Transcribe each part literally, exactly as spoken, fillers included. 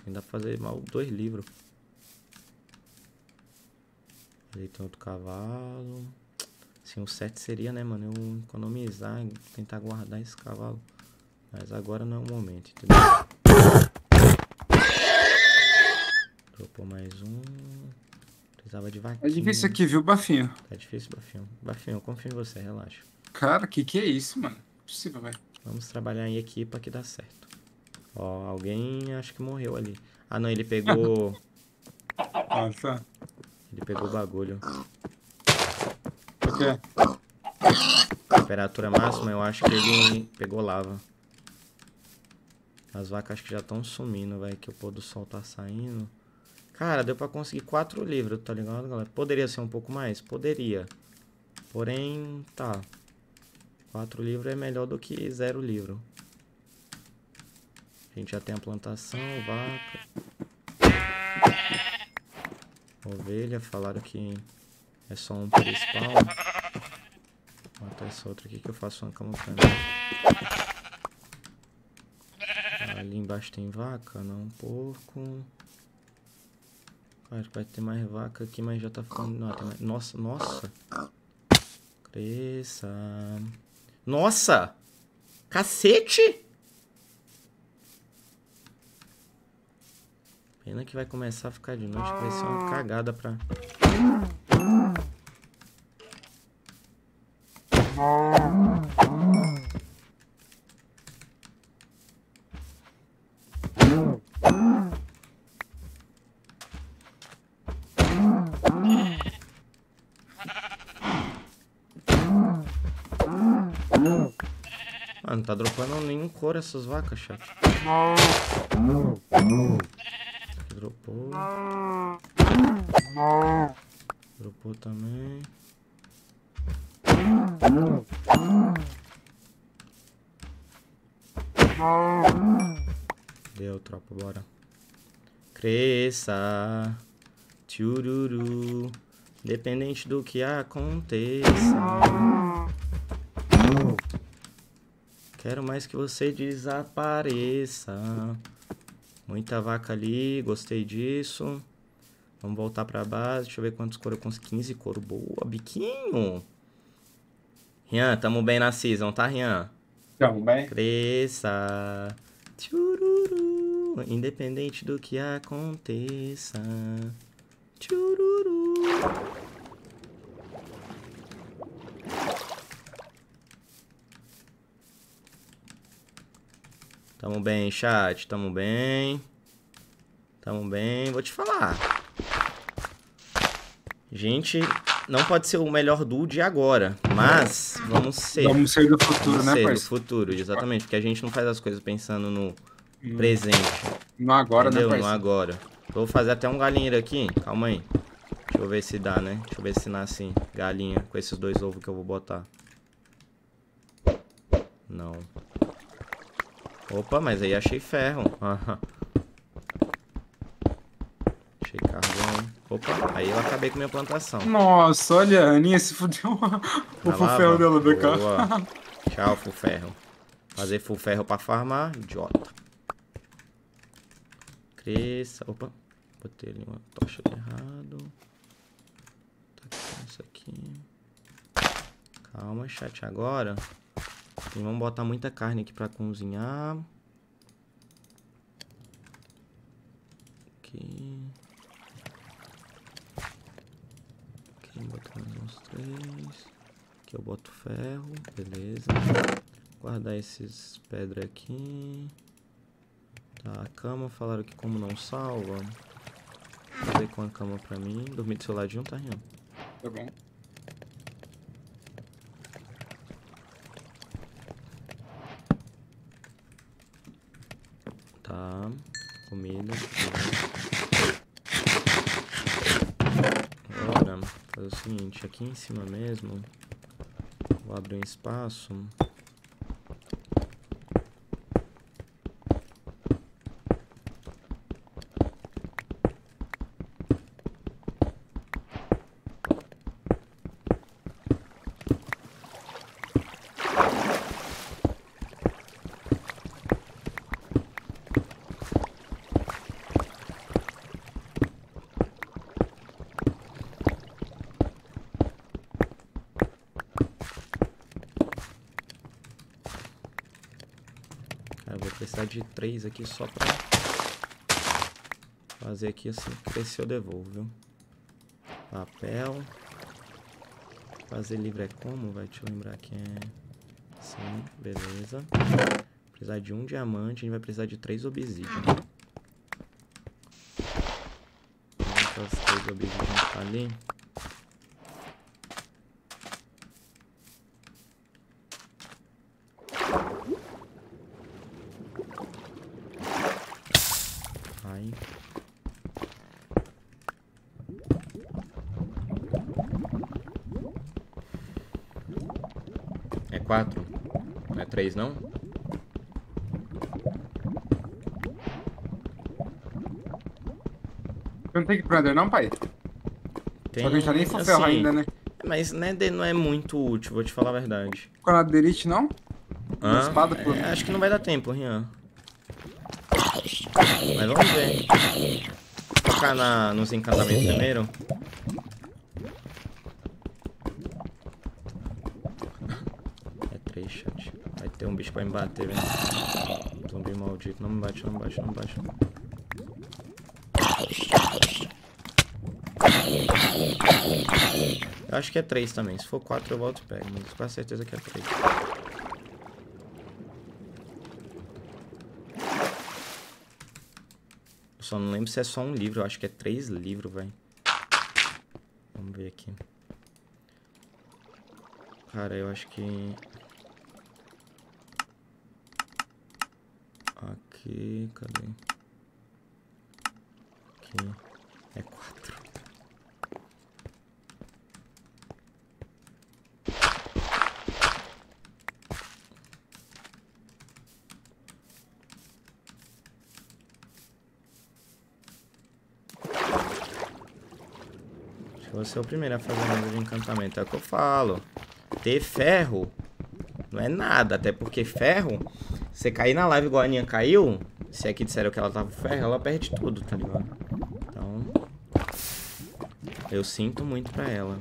Ainda dá pra fazer mal dois livros. Ali tem outro cavalo. Assim, o certo seria, né, mano, eu economizar e tentar guardar esse cavalo. Mas agora não é o momento, entendeu? Dropou mais um. Precisava de vaquinha. É difícil aqui, viu, Bafinho? Tá difícil, Bafinho. Bafinho, eu confio em você, relaxa. Cara, que que é isso, mano? Não é possível, velho. Vamos trabalhar em equipa que dá certo. Ó, alguém acho que morreu ali. Ah, não, ele pegou... Nossa. Ele pegou o bagulho. O quê? Temperatura máxima, eu acho que ele pegou lava. As vacas acho que já estão sumindo, velho, que o pôr do sol tá saindo. Cara, deu pra conseguir quatro livros, tá ligado, galera? Poderia ser um pouco mais? Poderia. Porém, tá. Quatro livros é melhor do que zero livro. A gente já tem a plantação, vaca. Ovelha, falaram que é só um por spawn. Vou matar essa outra aqui que eu faço uma cama pra mim. Ali embaixo tem vaca, não, porco. Acho que vai ter mais vaca aqui, mas já tá ficando... Não, tem mais... Nossa, nossa. Cresça. Nossa! Cacete! Pena que vai começar a ficar de noite, vai ser uma cagada pra... Mano, não tá dropando nenhum couro essas vacas, chat. Dropou. Dropou também. Deu, tropa, bora. Cresça. Tchururu. Independente do que aconteça. Quero mais que você desapareça. Muita vaca ali, gostei disso. Vamos voltar pra base. Deixa eu ver quantos couro eu consegui. quinze couro. Boa, biquinho. Rian, tamo bem na season, tá, Rian? Tamo bem. Cresça. Tchururu. Independente do que aconteça. Tchururu. Tamo bem, chat. Tamo bem. Tamo bem. Vou te falar. Gente, não pode ser o melhor duo de agora, mas vamos ser. Vamos ser do futuro, vamos né, ser do parceiro? futuro, exatamente. Porque a gente não faz as coisas pensando no presente. No agora, Entendeu? né, No parceiro? agora. Vou fazer até um galinheiro aqui. Calma aí. Deixa eu ver se dá, né? Deixa eu ver se nasce galinha com esses dois ovos que eu vou botar. Não. Opa, mas aí achei ferro. Achei carvão. Opa, aí eu acabei com minha plantação. Nossa, olha, a Aninha se fudeu. O Na full ferro lava? dela, B K. Boa. Tchau, full ferro. Fazer full ferro pra farmar. Idiota. Cresça. Opa. Botei ali uma tocha de errado. Tá aqui, isso aqui. Calma, chat. Agora... E vamos botar muita carne aqui pra cozinhar. Aqui. Aqui, botar mais uns três. Aqui eu boto ferro. Beleza. Guardar esses pedras aqui. Tá, a cama. Falaram que como não salva. Vou fazer com a cama pra mim. Dormir do seu ladinho, tá, Rian? Tá bom. Tá, comida. Agora, fazer o seguinte, aqui em cima mesmo, vou abrir um espaço. precisar de três aqui só pra fazer aqui assim. Crescer eu devolvo, viu? Papel. Fazer livro é como? Vai te lembrar que é... Sim, beleza. Precisar de um diamante, a gente vai precisar de três obsidian. As três obsidian tá ali. Ai. É quatro? Não é três, não? Não tem que prender não, pai? Tem, Só que a gente tá nem for ferro assim, ainda, né? mas né, de- não é muito útil, vou te falar a verdade. Com a Derite, não? Hã? Espada, pô. É, acho que não vai dar tempo, Rian. Mas vamos ver. Focar na, nos encantamentos primeiro. É três, chat. Vai ter um bicho pra me bater, velho. Zumbi maldito. Não me bate, não me bate, não me bate. Eu acho que é três também. Se for quatro eu volto e pego. Mas com certeza que é três. Eu só não lembro se é só um livro. Eu acho que é três livros, velho. Vamos ver aqui. Cara, eu acho que... Aqui, cadê? Aqui. É quatro. Acho que eu vou ser o primeiro a fazer a mesa de encantamento. É o que eu falo. Ter ferro não é nada. Até porque ferro... Você cair na live igual a Aninha caiu... Se aqui disseram que ela tava com ferro, ela perde tudo, tá ligado? Então... Eu sinto muito pra ela.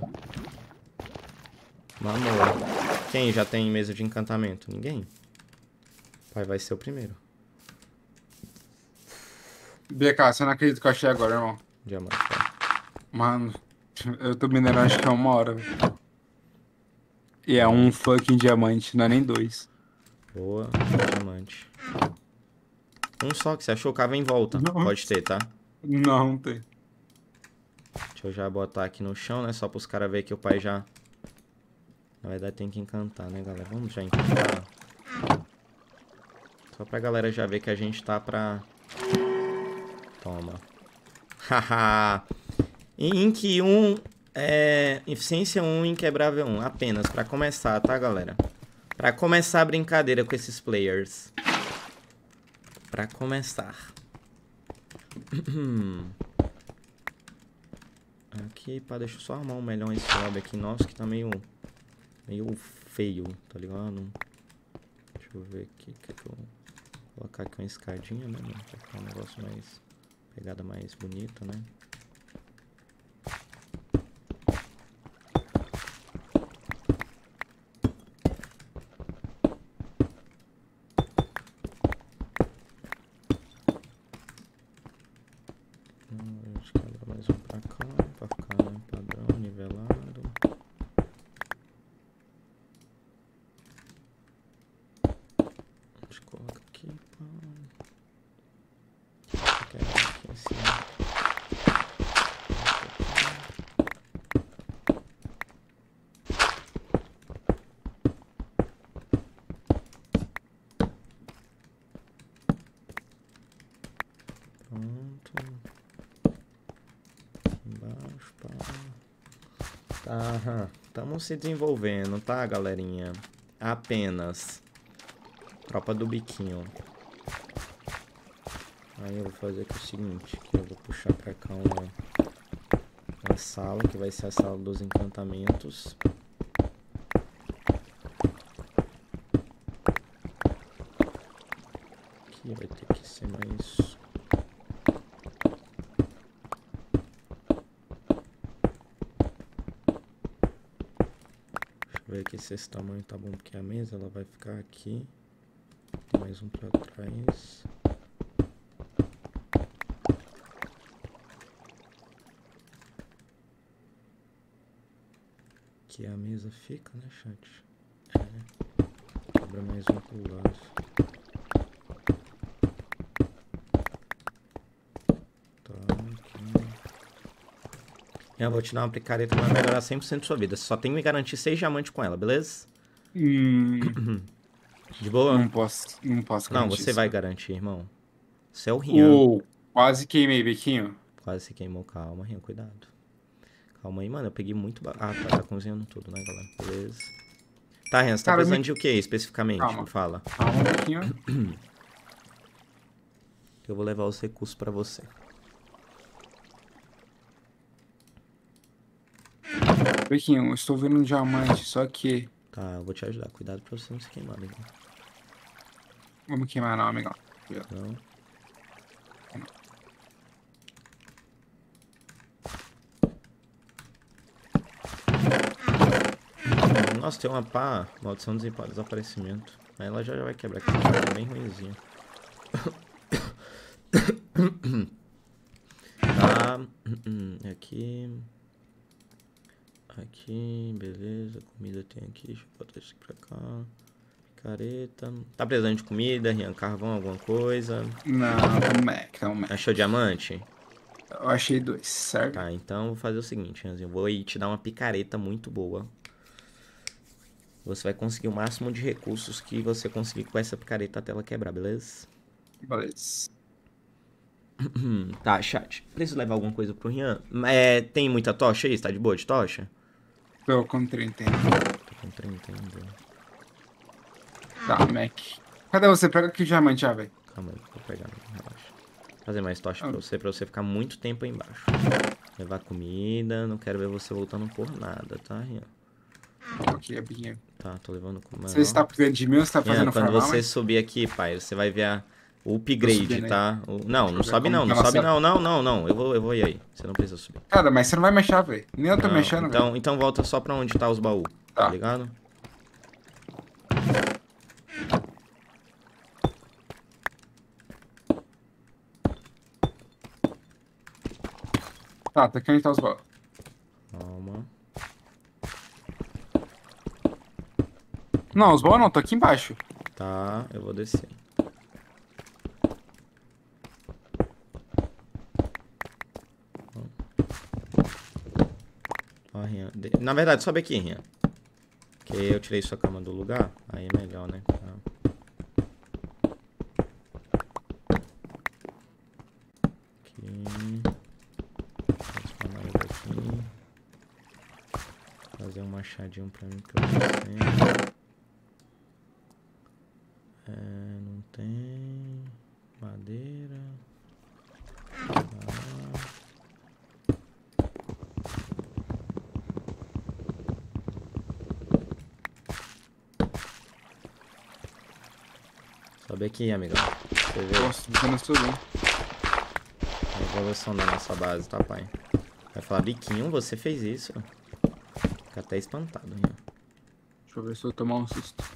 Mamor. Quem já tem mesa de encantamento? Ninguém. Pai vai ser o primeiro. B K, você não acredita que eu achei agora, irmão? Diamante, pai. Mano, eu tô minerando acho que é uma hora, velho. E é um fucking diamante, não é nem dois. Boa, diamante. Um só que você achou, cava em volta. Não. Pode ter, tá? Não, não tem. Deixa eu já botar aqui no chão, né? Só pros caras verem que o pai já... Na verdade tem que encantar, né, galera? Vamos já encantar. Só pra galera já ver que a gente tá pra... Toma. Haha. Ink um... É... Eficiência um, Inquebrável um. Apenas pra começar, tá, galera? Pra começar a brincadeira com esses players. Pra começar. Aqui, pá, deixa eu só arrumar um melhor esse lobby aqui. Nossa, que tá meio... Meio feio, tá ligado? Deixa eu ver aqui. Que eu vou colocar aqui uma escadinha, né? Pra ficar um negócio mais... Pegada mais bonita, né? Acho que quebra mais um pra cá, pra ficar, né, padrão, nivelado. A gente coloca aqui, pá. Quebra aqui em cima. Pronto. Embaixo, pá. Tá, estamos se desenvolvendo, tá, galerinha? Apenas. Tropa do biquinho. Aí eu vou fazer aqui o seguinte, que eu vou puxar pra cá uma, uma sala, que vai ser a sala dos encantamentos. Aqui vai ter que ser mais... Deixa eu ver aqui se esse tamanho tá bom, porque a mesa ela vai ficar aqui. Bota mais um pra trás. Aqui a mesa fica, né, chat? É. Quebra mais um pro lado. Tá, aqui. Eu vou te dar uma picareta que vai melhorar cem por cento sua vida. Você só tem que me garantir seis diamantes com ela, beleza? Hum, De boa? não posso, não posso Não, garantir você isso. vai garantir, irmão. Você é o Rian. Uou, quase queimei, Bequinho. Quase se queimou. Calma, Rian, cuidado. Calma aí, mano. Eu peguei muito... Ba... Ah, tá, tá cozinhando tudo, né, galera? Beleza. Tá, Rian, você tá Cara, precisando me- de o que especificamente? Calma. Me fala. Calma, Bequinho. Eu vou levar os recursos pra você. Bequinho, eu estou vendo um diamante, só que... Tá, eu vou te ajudar. Cuidado pra você não se queimar, legal. Vamos queimar não, amigão. Não. Nossa, tem uma pá, maldição do desaparecimento. Aí ela já vai quebrar, que ela é bem ruimzinha. Tá, aqui. Aqui, beleza, comida tem aqui, deixa eu botar isso pra cá. Picareta. Tá precisando de comida, Rian, carvão, alguma coisa? Não, tá um Mac, tá um Mac. Achou diamante? Eu achei dois, certo? Tá, então vou fazer o seguinte, Rianzinho, vou aí te dar uma picareta muito boa. Você vai conseguir o máximo de recursos que você conseguir com essa picareta até ela quebrar, beleza? Beleza. Tá, chat. Preciso levar alguma coisa pro Rian? É, tem muita tocha aí? Você tá de boa de tocha? Tô com trinta. Tô com trinta ainda. Tá, Mac. Cadê você? Pega aqui o diamante já, velho. Calma aí, vou pegar, relaxa. Fazer mais tocha Ah. pra você, pra você ficar muito tempo aí embaixo. Levar comida, não quero ver você voltando por nada, tá, Rian? Ok, Bequinho. Tá, tô levando comida. Você está precisando de mim ou você tá Rian, fazendo quando farmar, você mas... subir aqui, pai, você vai ver a, o upgrade, subindo aí. tá? O- não, não ver sobe como não, que não ela sobe sobe. não, não, não, não. Eu vou, eu vou ir aí. Você não precisa subir. Cara, mas você não vai mexer, velho. Nem eu tô Não, mexendo, velho. então, então volta só pra onde tá os baús, tá Tá. ligado? Tá, tá aqui onde tá os baús. Calma. Não, os baús não, tô aqui embaixo. Tá, eu vou descer. Ó, Rian. de- Na verdade, sobe aqui, Rian. Que eu tirei sua cama do lugar. Aí é melhor, né? Tá. Aqui. Transformar ele aqui. Fazer um machadinho pra mim que eu tô sem. É, não tem. Madeira. Tá. Sobe aqui, amigão. Você vê Nossa, tô vendo tudo, hein? a evolução da nossa base, tá, pai? Vai falar, biquinho, você fez isso? Fica até espantado, Rian. Deixa eu ver se eu tomar um susto.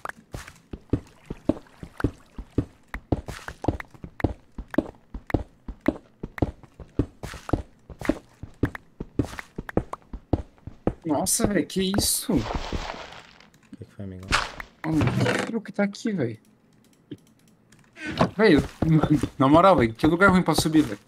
Nossa, velho, que isso? O que que foi, amigão? Mano, que frio que tá aqui, velho. Velho, na moral, velho, que lugar ruim pra subir, velho.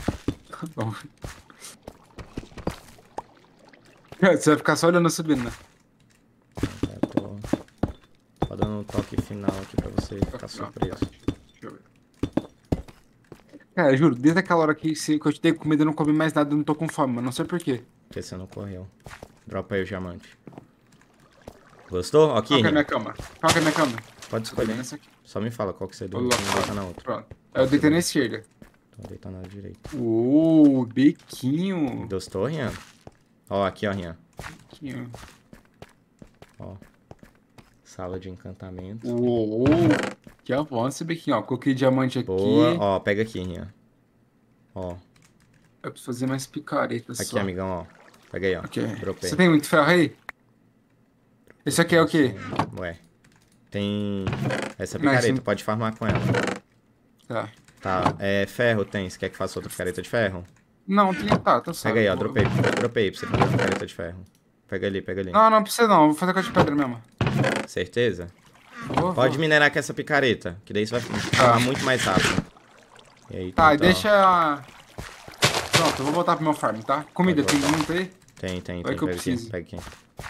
Você vai ficar só olhando subindo, né? Eu tô, tô dando um toque final aqui pra você ficar surpreso. Deixa eu ver. Cara, juro, desde aquela hora que, se- que eu te dei comida, eu não comi mais nada, eu não tô com fome, mas não sei por quê. Porque você não correu. Dropa aí o diamante. Gostou? Aqui, Qual que é a Rian. minha cama? Qual que é a minha cama? Pode escolher. Nessa aqui. Só me fala qual que você deu. Olha Não lá. deita na outra. Pronto. Eu deitei na esquerda. Então deita na direita. Uou, biquinho. Gostou, Rian? Ó, aqui, ó, Rian. Biquinho. Ó. Sala de encantamento. Uou, que avanço, biquinho. Ó, coloquei diamante aqui. Boa. Ó, pega aqui, Rian. Ó. Eu preciso fazer mais picaretas Aqui, só. amigão, ó. Pega aí, ó. Ok. Dropei. Você tem muito ferro aí? Esse aqui é o quê? Ué. Tem essa Não, picareta, isso- pode farmar com ela. Tá. Tá, é ferro tem. Você quer que faça outra picareta de ferro? Não, tem. Tá, tá Pega aí, ó, Vou- dropei. Dropei pra você fazer uma picareta de ferro. Pega ali, pega ali. Não, não precisa não. Vou fazer com a de pedra mesmo. Certeza? Vou, Pode vou. minerar com essa picareta, que daí você vai farmar muito mais rápido. E aí, Tá, e tenta, ó. deixa. Pronto, eu vou voltar pro meu farm, tá? Comida, Pode tem voltar. muito aí? Tem, tem, Vai tem. que eu Pega aqui, preciso. pega aqui.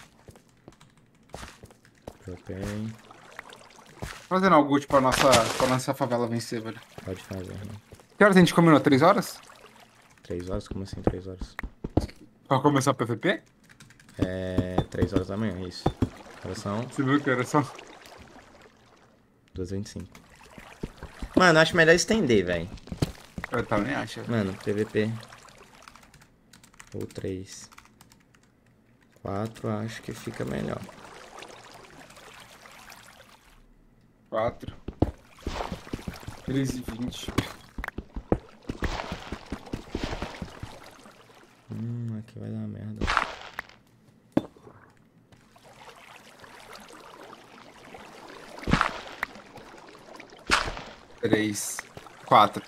Dropei. Fazendo algo útil pra nossa, pra nossa favela vencer, velho. Pode fazer, né? Que horas a gente combinou? Três horas? Três horas? Como assim três horas? Pra começar o P V P? É. Três horas da manhã, é isso. Agora são Você viu que era só. duas e vinte e cinco. Mano, acho melhor estender, velho. Eu também acho. velho. Mano, P V P. Ou três. Quatro, acho que fica melhor. Quatro. Três e vinte. Hum, aqui vai dar merda. Três. Quatro.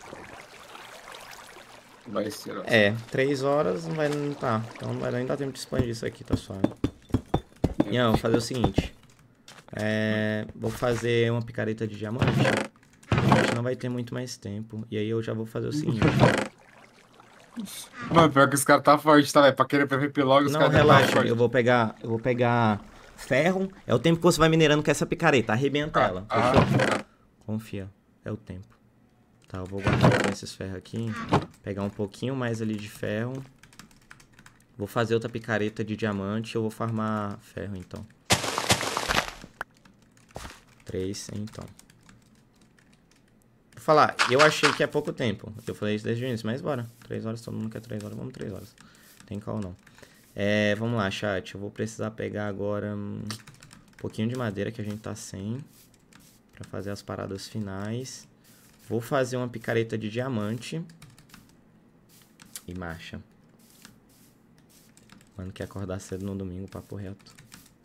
Vai ser. Ó. É, três horas não vai. Tá, então não vai nem dar tempo de expandir isso aqui, tá suave. Não, vou fazer o seguinte. É, vou fazer uma picareta de diamante. A gente não vai ter muito mais tempo. E aí eu já vou fazer o seguinte. Mano, pior que os caras tá forte, tá, velho? Pra querer P V P logo, os Não, caras tá relaxa, forte. eu vou pegar. Eu vou pegar ferro. É o tempo que você vai minerando com essa picareta. Arrebenta ela. Ah, Fechou? ah, Confia. É o tempo. Tá, eu vou guardar esses ferros aqui. Pegar um pouquinho mais ali de ferro. Vou fazer outra picareta de diamante. Eu vou farmar ferro, então. Três, então. Vou falar, eu achei que é pouco tempo. Eu falei isso desde o início, mas bora. Três horas, todo mundo quer três horas. Vamos três horas. Tem qual não. É, vamos lá, chat. Eu vou precisar pegar agora hum, um pouquinho de madeira que a gente tá sem. Pra fazer as paradas finais. Vou fazer uma picareta de diamante. E marcha. Mano, quer acordar cedo no domingo, papo reto.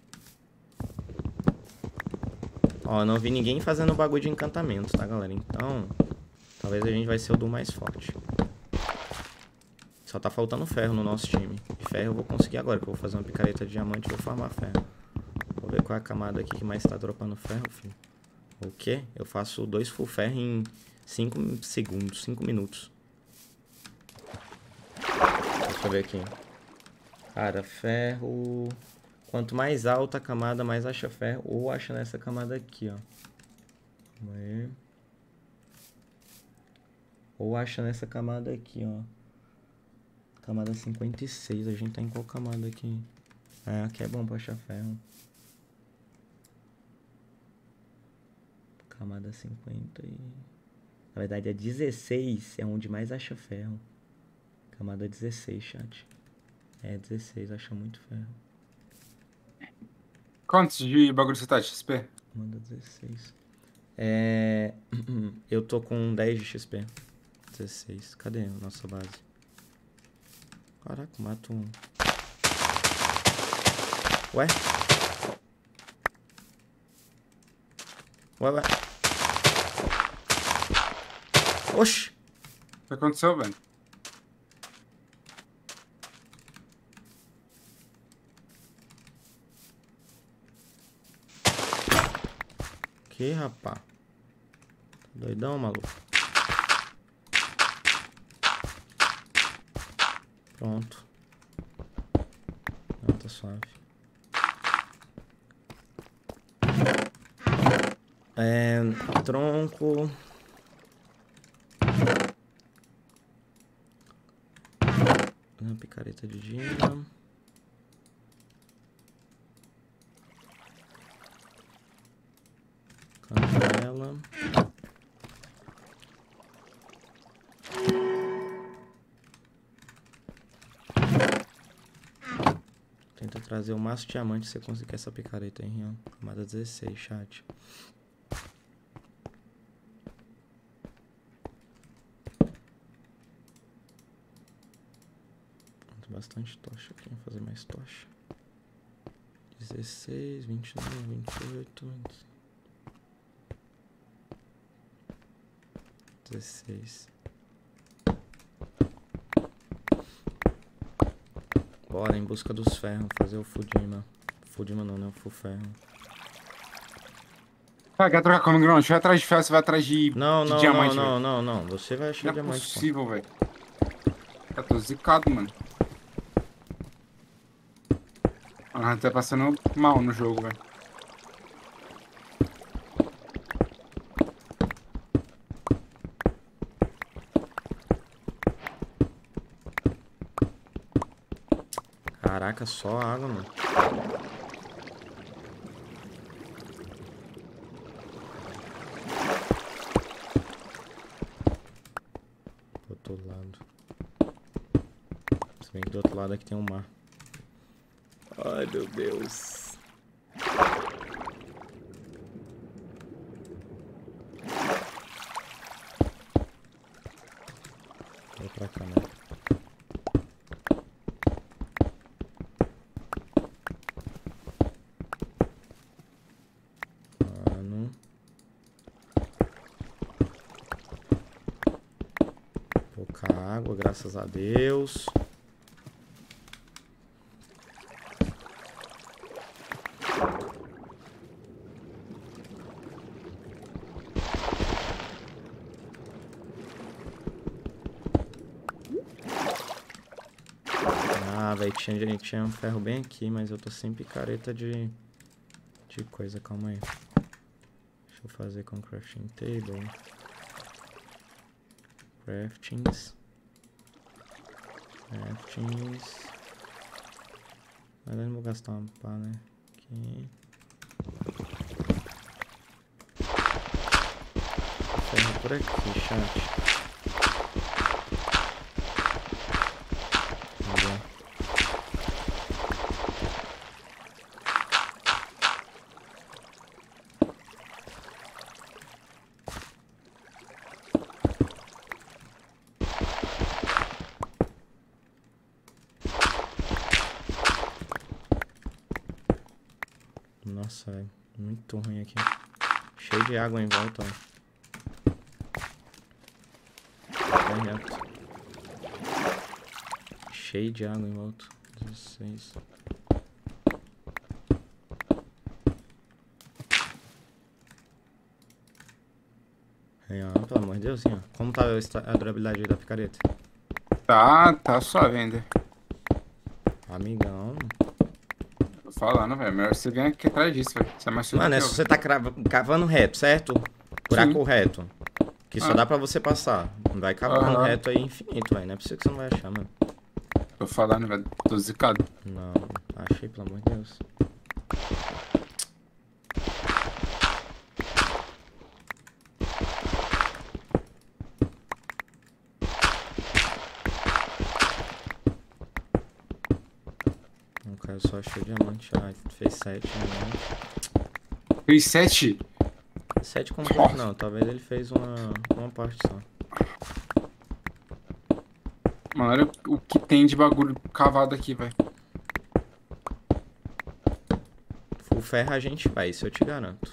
Ó, não vi ninguém fazendo bagulho de encantamento, tá, galera? Então, talvez a gente vai ser o do mais forte. Só tá faltando ferro no nosso time. E ferro eu vou conseguir agora, que eu vou fazer uma picareta de diamante e vou farmar ferro. Vou ver qual é a camada aqui que mais tá dropando ferro, filho. O quê? Eu faço dois full ferro em cinco segundos, cinco minutos. Deixa eu ver aqui. Cara, ferro... Quanto mais alta a camada, mais acha ferro. Ou acha nessa camada aqui, ó. Vamos ver. Ou acha nessa camada aqui, ó. Camada cinquenta e seis. A gente tá em qual camada aqui? É, aqui é bom pra achar ferro. Camada cinquenta e... Na verdade, a dezesseis é onde mais acha ferro. Camada dezesseis, chat. É, dezesseis acha muito ferro. Quantos de bagulho você tá de X P? Camada dezesseis. É... Eu tô com dez de X P. dezesseis. Cadê a nossa base? Caraca, mato um. Ué? Ué, ué. Oxi. O que aconteceu, velho? Que rapá? Tá doidão, maluco? Pronto. Não, tá suave. É... Tronco... Uma picareta de gema. Canela. Tenta trazer o máximo de diamante se você conseguir essa picareta aí, ó. Camada dezesseis, chat. Tem bastante tocha aqui, vou fazer mais tocha. dezesseis, vinte e nove, vinte e oito. dezesseis. Bora, em busca dos ferros, fazer o Fudima. Fudima não, né? O Full Ferro. Ah, quer trocar comigo? Não, se vai atrás de ferro, você vai atrás de, Não, de não, não, diamante, velho. não, não, não. Você vai achar Não é diamante, pô. possível, velho. Eu tô zicado, mano. Ah, tá passando mal no jogo, velho. Caraca, só água, mano. Do outro lado. Se bem que do outro lado aqui tem um mar. Ai, meu Deus. Vou pra cá, né? Mano. Pouca água, graças a Deus. Ah, velho, tinha, tinha um ferro bem aqui, mas eu tô sem picareta de, de coisa, calma aí. Deixa eu fazer com crafting table. Craftings. Craftings. Mas eu não vou gastar uma pá, né? Aqui. Ferro por aqui, chat. Nossa, velho. Muito ruim aqui. Cheio de água em volta, ó. Bem reto. Cheio de água em volta. dezesseis. Aí, ó, pelo amor de Deus, assim, ó. Como tá a durabilidade aí da picareta? Tá, tá suave ainda. Amigão. Tô falando, velho. Melhor você vir aqui atrás disso, velho. Você é mais seguro Mano, é que se eu, você tá crava- cavando reto, certo? Buraco Sim. reto. Que só Ah. dá pra você passar. Vai cavando Aham. reto aí infinito, velho. Não é possível que você não vai achar, mano. Tô falando, velho. Tô zicado. Não, achei, pelo amor de Deus. O cara só achou diamante. Ah, fez sete diamantes. Fez sete? Sete completo não, talvez ele fez uma, uma parte só. Mano, olha o que tem de bagulho cavado aqui, velho. Full ferro a gente vai, isso eu te garanto.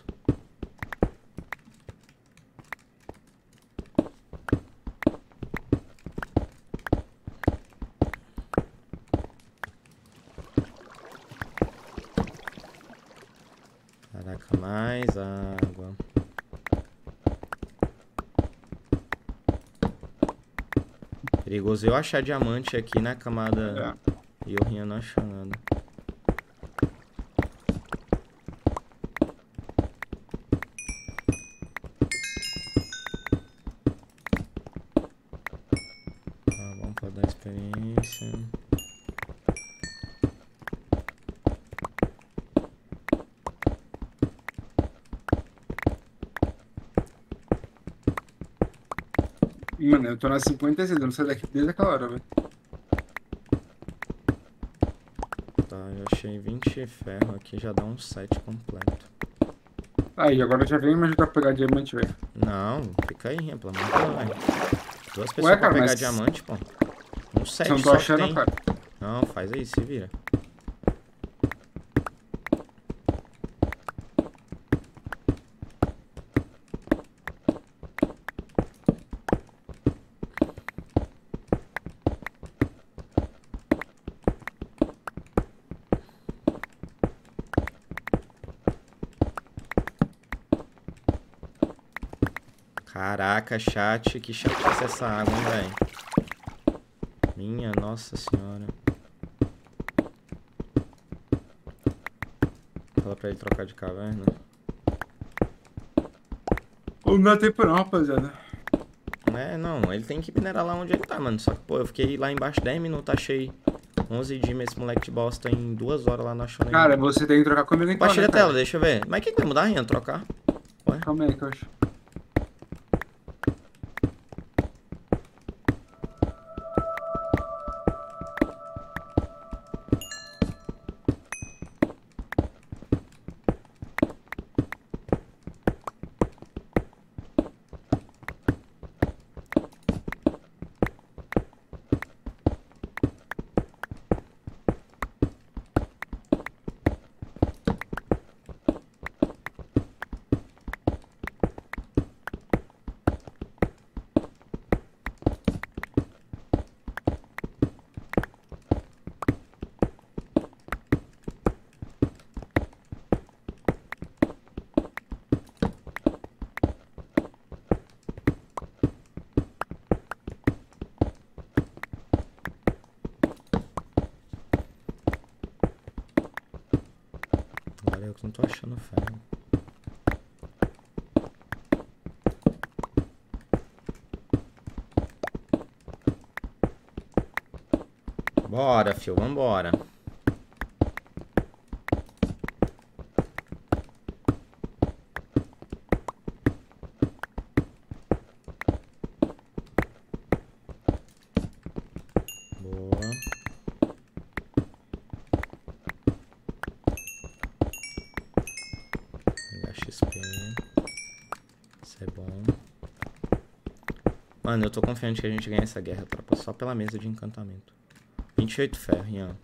Caraca, mais água. Perigoso eu achar diamante aqui na camada É. e o Rinha não achar nada. Tá bom pra dar experiência. Mano, eu tô na cinquenta e seis, eu não saio daqui desde aquela hora, velho. Tá, eu achei vinte ferro aqui, já dá um set completo. Aí, agora já vem me ajudar a pegar diamante, velho. Não, fica aí, Rinha, pelo amor de Deus, velho. Duas pessoas Ué, pra cara, pegar mas diamante, pô. Um set você não tô só que achando, tem. cara. Não, faz aí, se vira. Caraca, chat, que chatice essa água, hein, velho. Minha nossa senhora. Fala pra ele trocar de caverna. Não dá tempo não, rapaziada. É, não, ele tem que minerar lá onde ele tá, mano. Só que, pô, eu fiquei lá embaixo dez minutos, achei onze dimas, esse moleque de bosta em duas horas lá não achou nem. Cara, você tem que trocar comigo então, Compartilha né, a tela, cara? deixa eu ver. Mas o que que vai mudar, Rian? Trocar? Ué? Calma aí que eu acho. Agora eu que não tô achando ferro. Bora, fio, vambora. Boa. Pegar X P. Isso é bom. Mano, eu tô confiante que a gente ganha essa guerra, tropa. Só pela mesa de encantamento. vinte e oito ferro, Rian.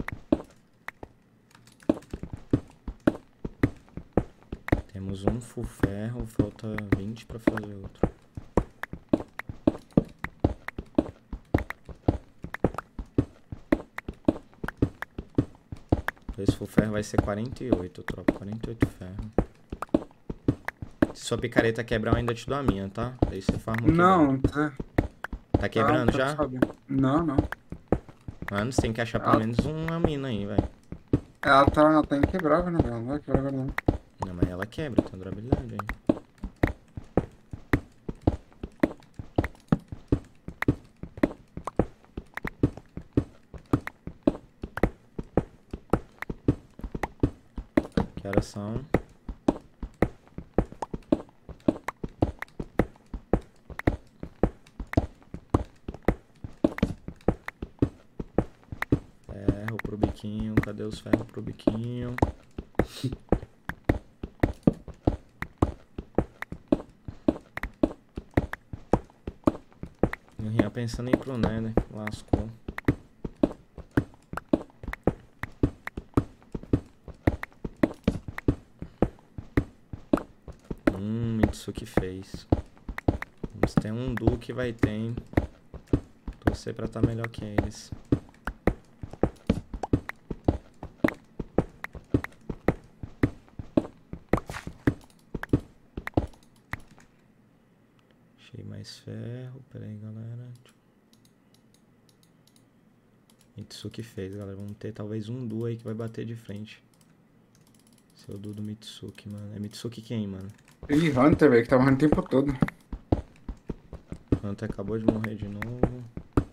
Temos um full ferro, falta vinte pra fazer outro. Esse full ferro vai ser quarenta e oito, tropa. quarenta e oito ferro. Se sua picareta quebrar, eu ainda te dou a minha, tá? Daí você farma o que Não, tá. Tá quebrando tá, já? sabe. Não, não. Mano, você tem que achar pelo Ah. menos uma mina aí, velho. Ela tá, ela tá inquebrável, né? Ela não vai quebrar agora não. Não, mas ela quebra, tem durabilidade aí. Que horas são? Ferro pro biquinho, cadê os ferros pro biquinho? Eu ia pensando em ir pro Nether, lascou. Hum, Mitsuki fez. Vamos ter um Duque, vai ter, hein? Torcer pra tá melhor que eles. Achei mais ferro, pera aí, galera. Mitsuki fez, galera. Vamos ter talvez um duo aí que vai bater de frente. Seu duo do Mitsuki, mano. É Mitsuki quem, mano? E Hunter, velho, que tá morrendo o tempo todo. Hunter acabou de morrer de novo.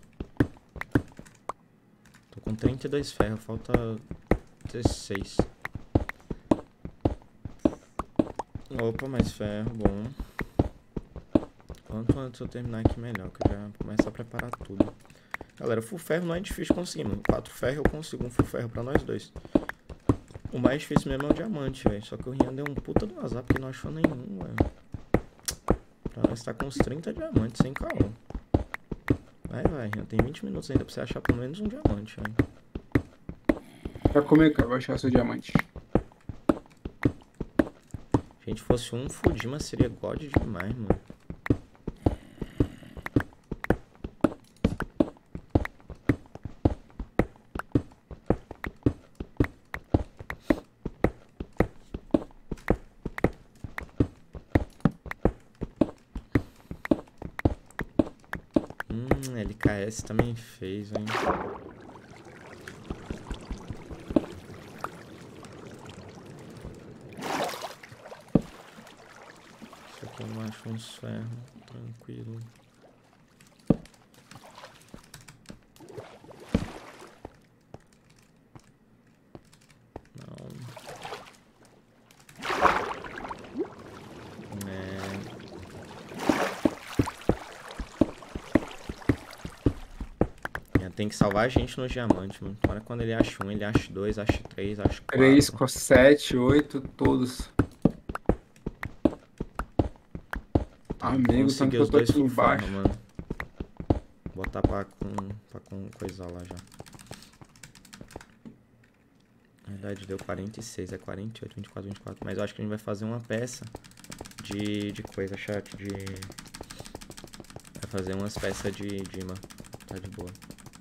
Tô com trinta e dois ferros, falta dezesseis. Opa, mais ferro, bom. Quanto antes eu terminar aqui melhor, que eu já começo a preparar tudo. Galera, full ferro não é difícil conseguir, mano. quatro ferro eu consigo um full ferro pra nós dois. O mais difícil mesmo é o diamante, velho. Só que o Rian deu um puta do azar porque não achou nenhum, velho. Pra nós tá com uns trinta diamantes sem caô. Vai, vai, Rian. Tem vinte minutos ainda pra você achar pelo menos um diamante, velho. Pra comer, cara, vou achar seu diamante. Se a gente fosse um Fudima, seria god demais, mano. L K S também fez, hein? Isso aqui eu não acho uns ferros. Tranquilo. Tem que salvar a gente nos diamantes, mano. Olha quando ele acha um, ele acha dois, acha três, acha quatro. três, sete, oito, todos. Amigo, tanto que eu tô aqui embaixo. Forma, mano. Vou botar pra com, pra com coisa lá já. Na verdade deu quarenta e seis, é quarenta e oito, vinte e quatro, vinte e quatro. Mas eu acho que a gente vai fazer uma peça de, de coisa, chat, de... Vai fazer umas peças de, de imã. Tá de boa.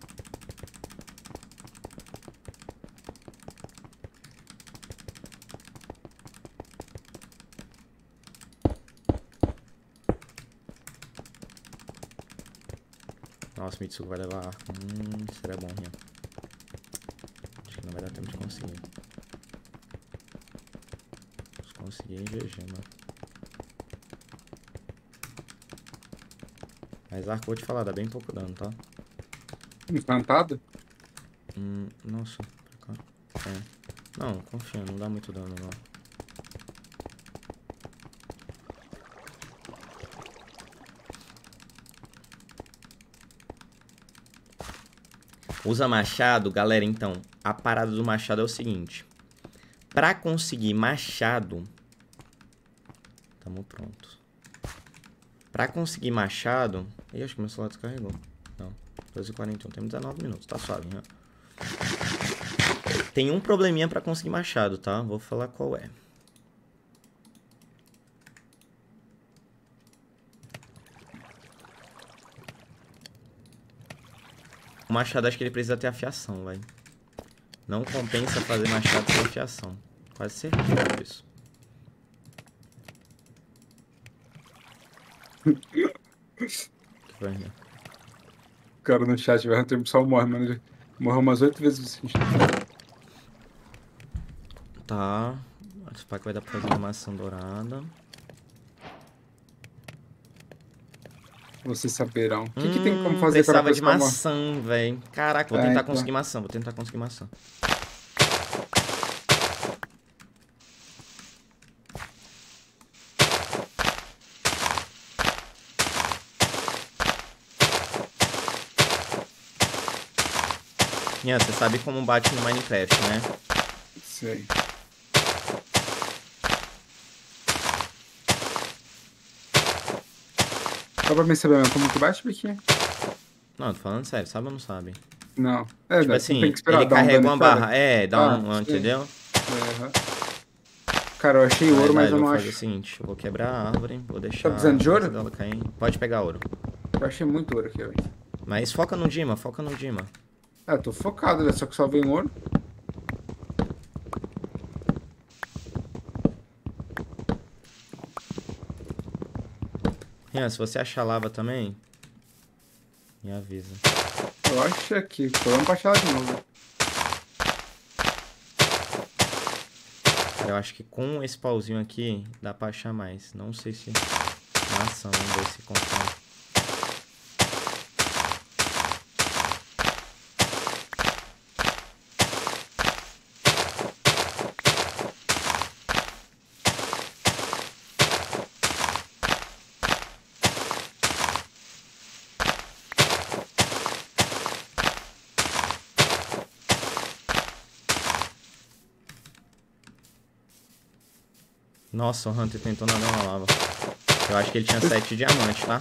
Nossa, o Mitsuko vai levar arco. Hum, seria bom, Rian. Acho que não vai dar tempo de conseguir. Se conseguir, G G, mano. Mas arco, vou te falar, dá bem pouco dano, tá? Encantado? Hum, nossa, pra cá. É. Não, confia, não dá muito dano, não. Usa machado, galera, então, a parada do machado é o seguinte. Pra conseguir machado... Tamo pronto. Pra conseguir machado... Ih, acho que meu celular descarregou. Não, doze e quarenta e um, temos dezenove minutos, tá suave, né? Tem um probleminha pra conseguir machado, tá? Vou falar qual é. O machado acho que ele precisa ter afiação, velho. Não compensa fazer machado sem afiação. Quase certeza disso. Que foi, né? O cara no chat, vai ter só morre, mano. Ele morreu umas oito vezes. Tá. Acho que vai dar pra fazer uma maçã dourada. Vocês saberão. O que, hum, que tem como fazer precisava para de maçã, velho. Caraca, vou é, tentar então. conseguir maçã. Vou tentar conseguir maçã. Ian, você sabe como bate no Minecraft, né? Sei. Só pra mim saber como que bate, Biquinha? Não, tô falando sério, sabe ou não sabe? Não. É, Tipo né, assim, tem que esperar, ele dar um carrega dano uma e espera. barra. É, dá Ah, um, sim. entendeu? É, uhum. Cara, eu achei ouro, mas eu vou não fazer acho. o seguinte, eu vou quebrar a árvore, vou deixar Tá precisando de a ouro? dela cair. Pode pegar ouro. Eu achei muito ouro aqui, velho. Mas foca no Dima, foca no Dima. Ah, eu tô focado, né? Só que só vem ouro. Rian, se você achar lava também, me avisa. Eu acho aqui. Vamos pra achar ela de novo. Cara, eu acho que com esse pauzinho aqui dá pra achar mais. Não sei se... Maçã, vamos ver se consegue. Nossa, o Hunter tentou nadar na lava. Eu acho que ele tinha sete diamantes, tá?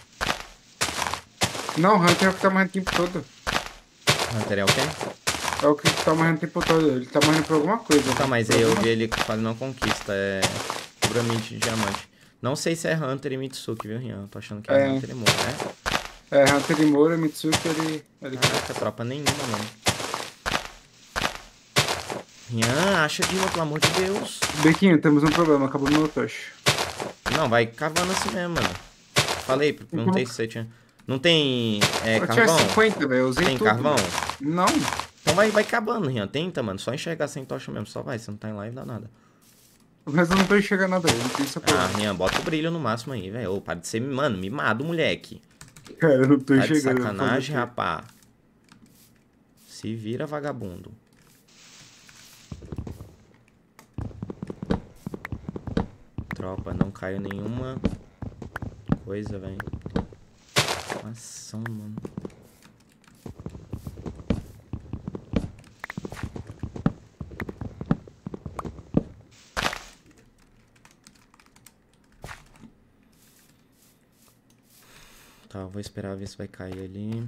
Não, o Hunter é o que tá morrendo o tempo todo. Hunter é o quê? É o que tá morrendo o tempo todo. Ele tá morrendo por alguma coisa. Tá, né? mas Por aí eu alguma- vi ele falando não conquista, é... Cobramento de diamante. Não sei se é Hunter e Mitsuki, viu, Rian? Tô achando que é, É. Hunter e Moura, né? É, Hunter e Moura, Mitsuki, ele... ele... Caraca, tropa nenhuma, mano. Rian, acha Dima, pelo amor de Deus. Bequinho, temos um problema. Acabou meu touch. Não, vai cavando assim mesmo, mano. Falei, perguntei se você tinha... Não tem é, Eu tinha carvão? cinquenta, velho. Eu usei Tem tudo. carvão? Não. Então vai, vai acabando, Rian. Tenta, mano. Só enxergar sem tocha mesmo. Só vai. Você não tá em live, dá nada. Mas eu não tô enxergando nada aí. Não tem essa Ah, problema. Rian, bota o brilho no máximo aí, velho. Ô, para de ser, mano, mimado, moleque. Cara, eu não tô Tá de enxergando. eu vou fazer sacanagem, o quê? rapá. Se vira, vagabundo. Tropa, não caiu nenhuma coisa, velho. Ação, mano. Tá, vou esperar ver se vai cair ali.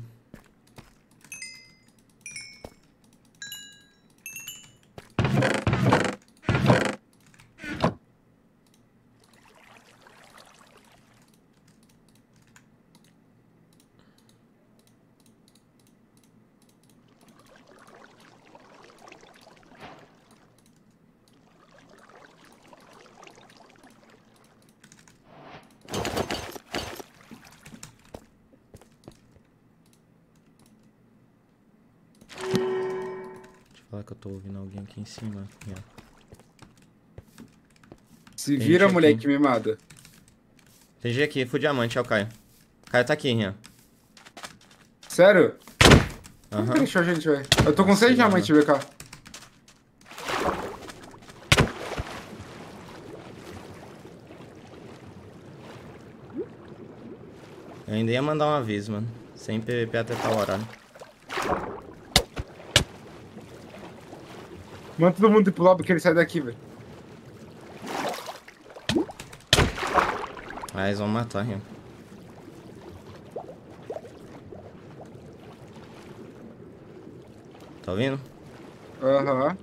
Falar que eu tô ouvindo alguém aqui em cima. Aqui, ó. Se Tem vira, gente moleque aqui. mimada. Tem gente aqui, fui diamante, é o Caio. Caio tá aqui, Rian. Sério? Aham. Deixa a gente, velho. Eu tô com Nossa, seis mano. diamantes, B K. Eu ainda ia mandar um aviso, mano. Sem P V P até tal horário. Manda todo mundo ir pro lobby que ele sai daqui, velho. Ah, eles vão matar, Rian. Tá ouvindo? Aham.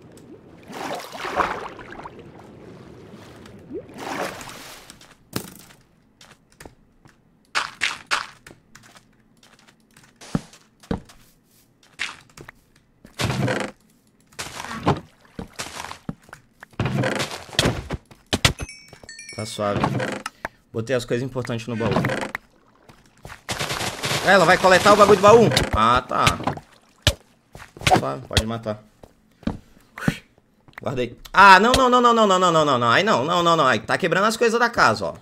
Tá suave. Botei as coisas importantes no baú. Ela vai coletar o bagulho do baú? Ah, tá. Suave, pode matar. Guardei. Ah, não, não, não, não, não, não, não, não, não, não. Aí não, não, não, não. Aí tá quebrando as coisas da casa, ó.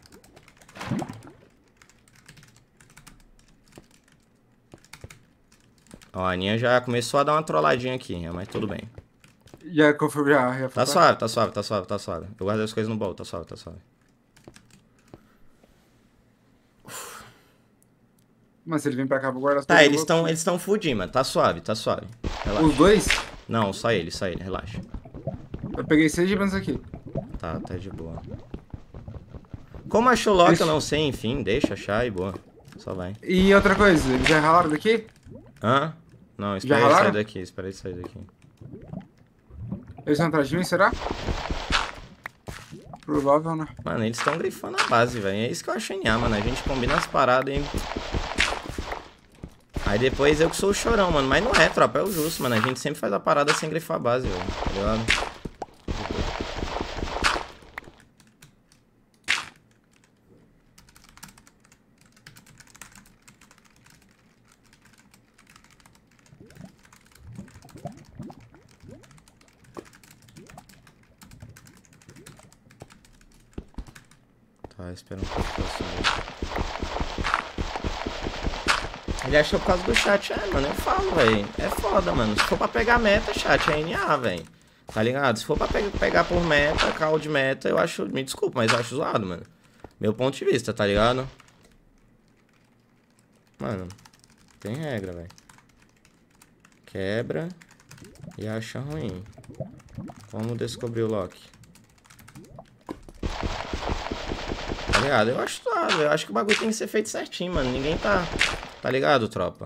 Ó, a Aninha já começou a dar uma trolladinha aqui, mas tudo bem. Já confirmei, já, já Tá suave, tá suave, tá suave, tá suave. Eu guardei as coisas no baú, tá suave, tá suave. Mas se ele vem pra cá, eu vou guardar as Tá, coisas. eles eu estão vou- eles estão fudindo, mano. Tá suave, tá suave. Relaxa. Os dois? Não, só ele, só ele, relaxa. Eu peguei seis diamantes aqui. Tá, tá de boa. Como achou Loki, Deixa- eu não sei, enfim, deixa achar e boa. Só vai. E outra coisa, eles já ralaram daqui? Hã? Não, espera ele ralaram? sair daqui, espera ele sair daqui. Eles vão atrás de mim, será? Provável, né? Mano, eles estão grifando a base, velho. É isso que eu acho genial, mano. A gente combina as paradas, hein. Aí depois eu que sou o chorão, mano. Mas não é, tropa, é o justo, mano. A gente sempre faz a parada sem grifar a base, velho. Tá ligado? Tá, espera um pouco pra eu subir. Ele achou por causa do chat. É, mano, eu falo, velho. É foda, mano. Se for pra pegar meta, chat é N A, velho. Tá ligado? Se for pra pe pegar por meta, call de meta, eu acho... Me desculpa, mas eu acho zoado, mano. Meu ponto de vista, tá ligado? Mano, tem regra, velho. Quebra e acha ruim. Como descobrir o Loki? Tá ligado? Eu acho suave. Eu acho que o bagulho tem que ser feito certinho, mano. Ninguém tá... Tá ligado, tropa?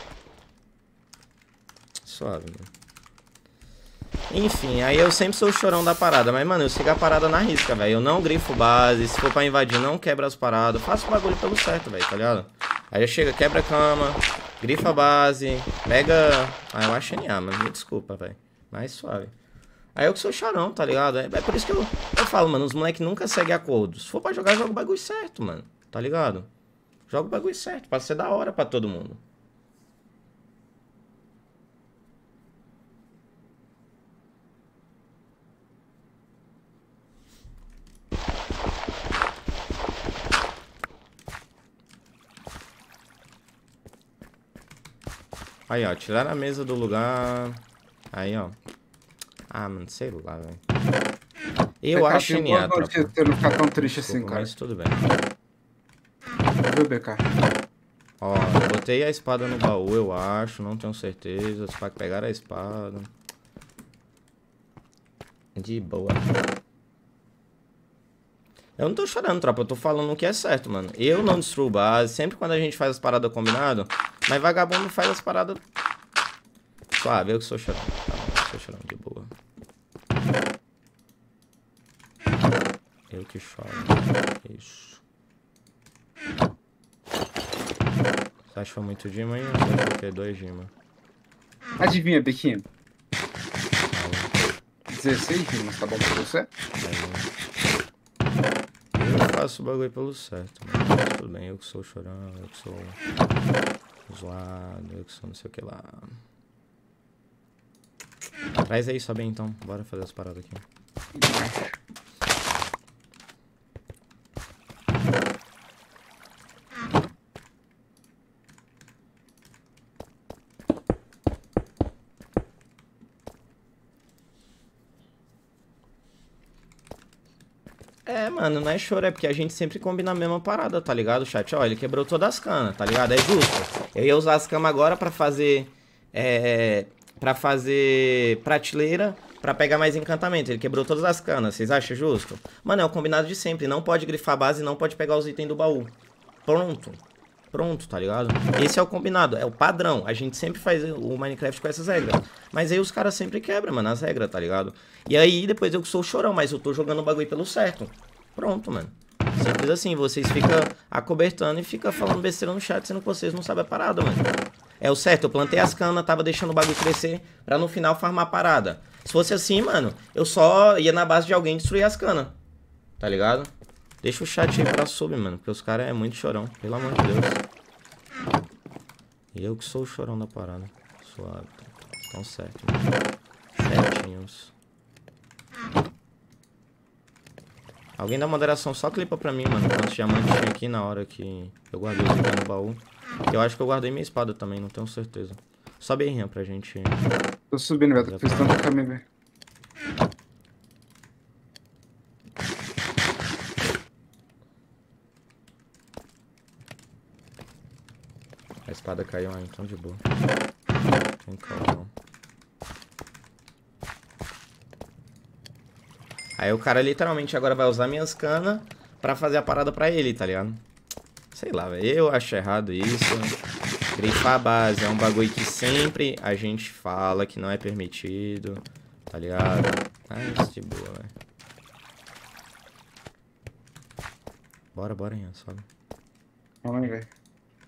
Suave, mano. Enfim, aí eu sempre sou o chorão da parada. Mas, mano, eu sigo a parada na risca, velho. Eu não grifo base. Se for pra invadir, não quebra as paradas. Eu faço o bagulho pelo certo, velho, tá ligado? Aí eu chego, quebra a cama, grifa a base, pega... Ah, eu acho N A, mano. Me desculpa, velho. Mas suave. Aí eu que sou chorão, tá ligado? É, é por isso que eu, eu falo, mano. Os moleques nunca seguem acordos. Se for pra jogar, joga o bagulho certo, mano. Tá ligado? Joga o bagulho certo, pra ser da hora pra todo mundo. Aí, ó, tirar a mesa do lugar. Aí, ó. Ah, mano, sei lá, velho. Eu B K, acho tem N A, boa noite tropa. pra não ficar tão triste Desculpa, assim, cara. mas tudo bem. Viu, B K? Ó, eu botei a espada no baú, eu acho. Não tenho certeza. Só que pegaram a espada. De boa. Eu não tô chorando, tropa. Eu tô falando o que é certo, mano. Eu não destruo base. Sempre quando a gente faz as paradas combinadas. Mas vagabundo faz as paradas suave. Eu que sou chorando. Tá bom, eu sou chorando de boa. Eu que choro. Isso. Você achou muito Dima aí? Você achou que é dois Dima? Adivinha, Bequinho? dezesseis dimas, tá bom pra você? Eu faço o bagulho pelo certo, mano. Tudo bem, eu que sou chorão, eu que sou zoado, eu que sou não sei o que lá. Traz aí, sobe aí então. Bora fazer as paradas aqui. É, mano, não é choro, é porque a gente sempre combina a mesma parada, tá ligado, chat? Ó, ele quebrou todas as canas, tá ligado? É justo. Eu ia usar as camas agora pra fazer... É... Pra fazer prateleira, pra pegar mais encantamento. Ele quebrou todas as canas, vocês acham justo? Mano, é o combinado de sempre. Não pode grifar base, não pode pegar os itens do baú. Pronto. Pronto, tá ligado? Esse é o combinado, é o padrão. A gente sempre faz o Minecraft com essas regras. Mas aí os caras sempre quebram, mano, as regras, tá ligado? E aí depois eu que sou o chorão, mas eu tô jogando o bagulho pelo certo. Pronto, mano. Simples assim, vocês ficam acobertando e ficam falando besteira no chat, sendo que vocês não sabem a parada, mano. É o certo, eu plantei as canas, tava deixando o bagulho crescer pra no final farmar a parada. Se fosse assim, mano, eu só ia na base de alguém destruir as canas. Tá ligado? Deixa o chat aí pra sub, mano, porque os caras é muito chorão, pelo amor de Deus. E eu que sou o chorão da parada. Suave. Estão certo, mano. Certinhos. Alguém da moderação só clipa pra mim, mano. Quantos diamantes tinha aqui na hora que eu guardei os itens no baú. Eu acho que eu guardei minha espada também, não tenho certeza. Sobe aí, Rian, pra gente... Tô subindo, velho. Tô precisando do caminho, velho. A espada caiu aí, então de boa. Tem calma, não. Aí o cara literalmente agora vai usar minhas canas pra fazer a parada pra ele, tá ligado? Sei lá, velho. Eu acho errado isso. Grifar a base é um bagulho que sempre a gente fala que não é permitido, tá ligado? Mas de boa, velho. Bora, bora, Ian, sobe. Calma aí, velho.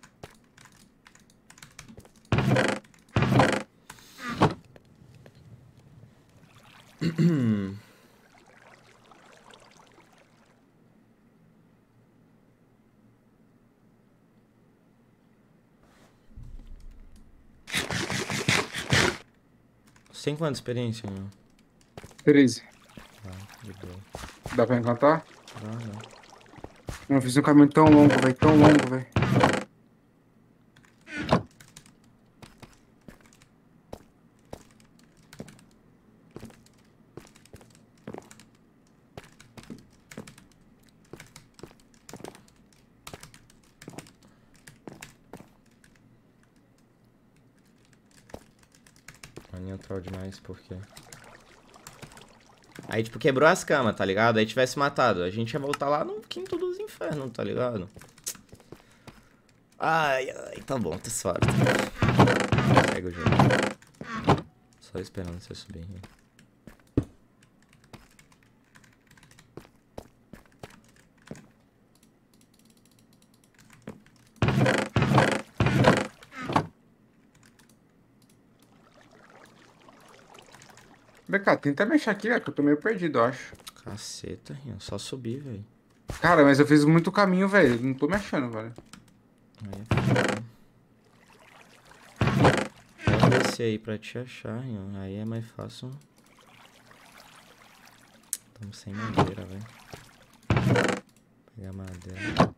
Você tem quanta experiência, Ian? treze. Ah, de boa. Dá pra encantar? Dá, dá. Eu fiz um caminho tão longo, velho. Tão longo, velho. Neutral demais, por quê? Aí, tipo, quebrou as camas, tá ligado? Aí tivesse matado. A gente ia voltar lá no quinto dos infernos, tá ligado? Ai, ai, tá bom, tá suave. Segue o jogo. Só esperando você subir. Né? B K, tenta mexer aqui, velho, que eu tô meio perdido, eu acho. Caceta, Rian, só subir, velho. Cara, mas eu fiz muito caminho, velho. Não tô mexendo, velho. Aí é foda. Pode descer aí pra te achar, Rian. Aí é mais fácil. Tamo sem madeira, velho. Pegar madeira.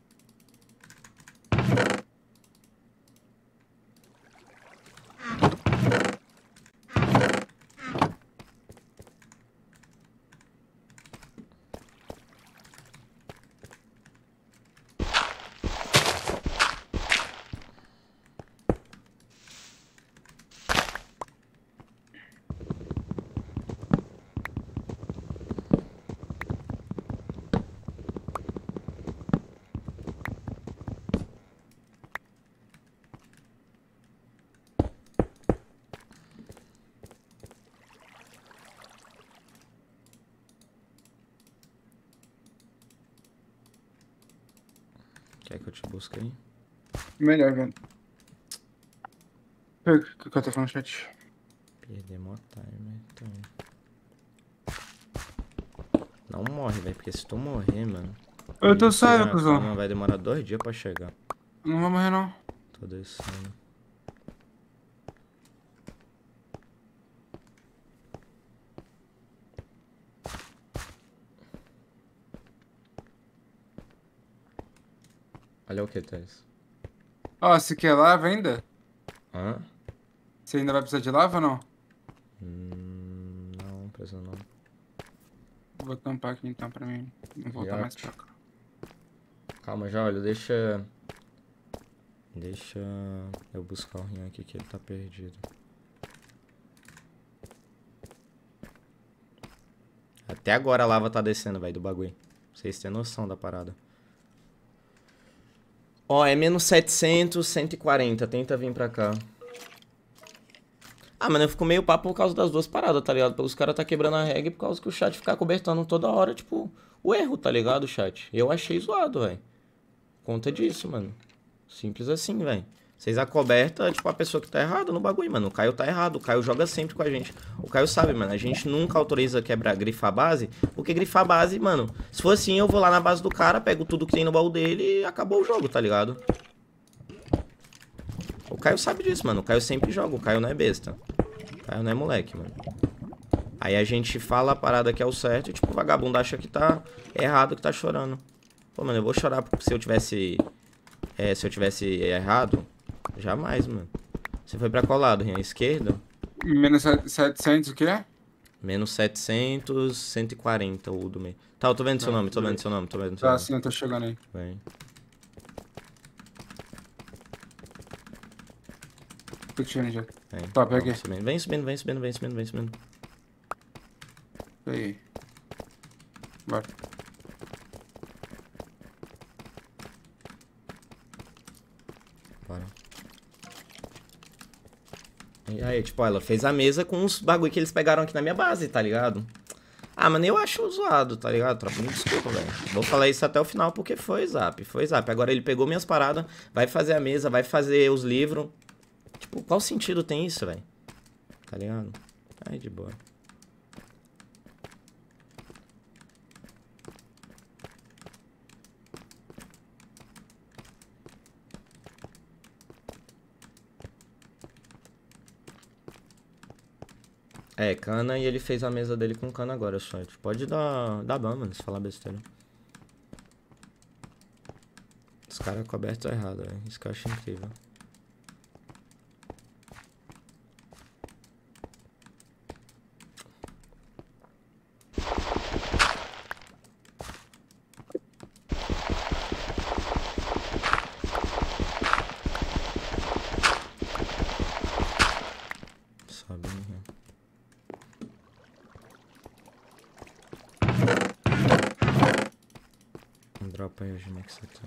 Quer que eu te busque aí? Melhor, velho. O que, que eu tô falando no chat? Perder mó time, então. Não morre, velho, porque se tu morrer, mano. Eu tô ele chega saindo, na cuzão. cama, vai demorar dois dias pra chegar. Não vai morrer, não. Tô descendo. Olha o que, Thais? Ó, se quer lava ainda? Hã? Você ainda vai precisar de lava ou não? Hum, não, precisa não. Vou tampar aqui então pra mim não voltar mais pra cá. Calma, já, olha, deixa... Deixa eu buscar o Rian aqui que ele tá perdido. Até agora a lava tá descendo, velho, do bagulho. Vocês têm noção da parada. Ó, é menos setecentos, cento e quarenta. Tenta vir pra cá. Ah, mano, eu fico meio papo por causa das duas paradas, tá ligado? Pelos caras tá quebrando a regra e por causa que o chat ficar cobertando toda hora, tipo, o erro, tá ligado, chat? Eu achei zoado, velho. Conta disso, mano. Simples assim, velho. Vocês acobertam, tipo, a pessoa que tá errada no bagulho, mano. O Caio tá errado. O Caio joga sempre com a gente. O Caio sabe, mano. A gente nunca autoriza quebrar, grifar base. Porque grifar base, mano. Se for assim, eu vou lá na base do cara, pego tudo que tem no baú dele e acabou o jogo, tá ligado? O Caio sabe disso, mano. O Caio sempre joga. O Caio não é besta. O Caio não é moleque, mano. Aí a gente fala a parada que é o certo e, tipo, o vagabundo acha que tá errado, que tá chorando. Pô, mano, eu vou chorar porque se eu tivesse... É, se eu tivesse errado... Jamais, mano. Você foi pra qual lado, Rian? Esquerda? Menos setecentos o quê? Menos setecentos, cento e quarenta o do meio. Tá, eu tô vendo seu Tá, nome, tô vendo beleza. seu nome, tô vendo seu Tá, nome. sim, eu tô chegando aí. Vem. Tô tirando já. Vem. Tá, peguei. Vem subindo, vem subindo, vem subindo, vem subindo, vem subindo. Peguei. Bora. Bora. E aí, tipo, ela fez a mesa com os bagulho que eles pegaram aqui na minha base, tá ligado? Ah, mano, eu acho zoado, tá ligado? Tropa, me desculpa, velho. Vou falar isso até o final porque foi zap, foi zap. Agora ele pegou minhas paradas, vai fazer a mesa, vai fazer os livros. Tipo, qual sentido tem isso, velho? Tá ligado? Aí, de boa. É, cana e ele fez a mesa dele com cana agora, só. Pode dar, dar ban, mano, se falar besteira. Os caras cobertos errado, velho. Isso que eu acho incrível. Sobe, né? Dropa aí o gene que você tem.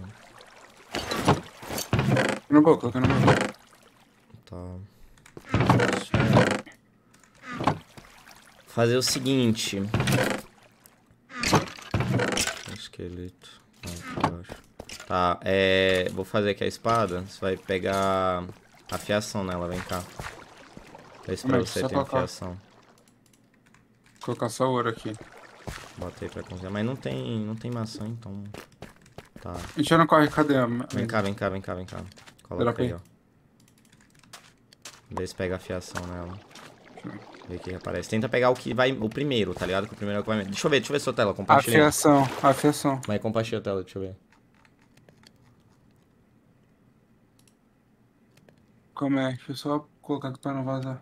No boco, coloquei no meu boco. Tá. Fazer o seguinte. Um esqueleto. Ah, eu acho. Tá, é. Vou fazer aqui a espada. Você vai pegar a fiação nela, vem cá. Esse pra Mas você só tem a colocar. fiação. Vou colocar só ouro aqui. Bota aí pra cozinhar. Mas não tem. Não tem maçã, então. Tá. A gente não corre, cadê? a- Vem cá, vem cá, vem cá, vem cá. Coloca Dropa aí, aí. ó. Vê se pega a fiação nela. Vê o que aparece. Tenta pegar o que vai. O primeiro, tá ligado? Que o primeiro é o que vai. Deixa eu ver, deixa eu ver sua tela. Compartilha aí. Afiação, afiação. Vai, compartilha a tela, deixa eu ver. Como é? Deixa eu só colocar aqui pra não vazar.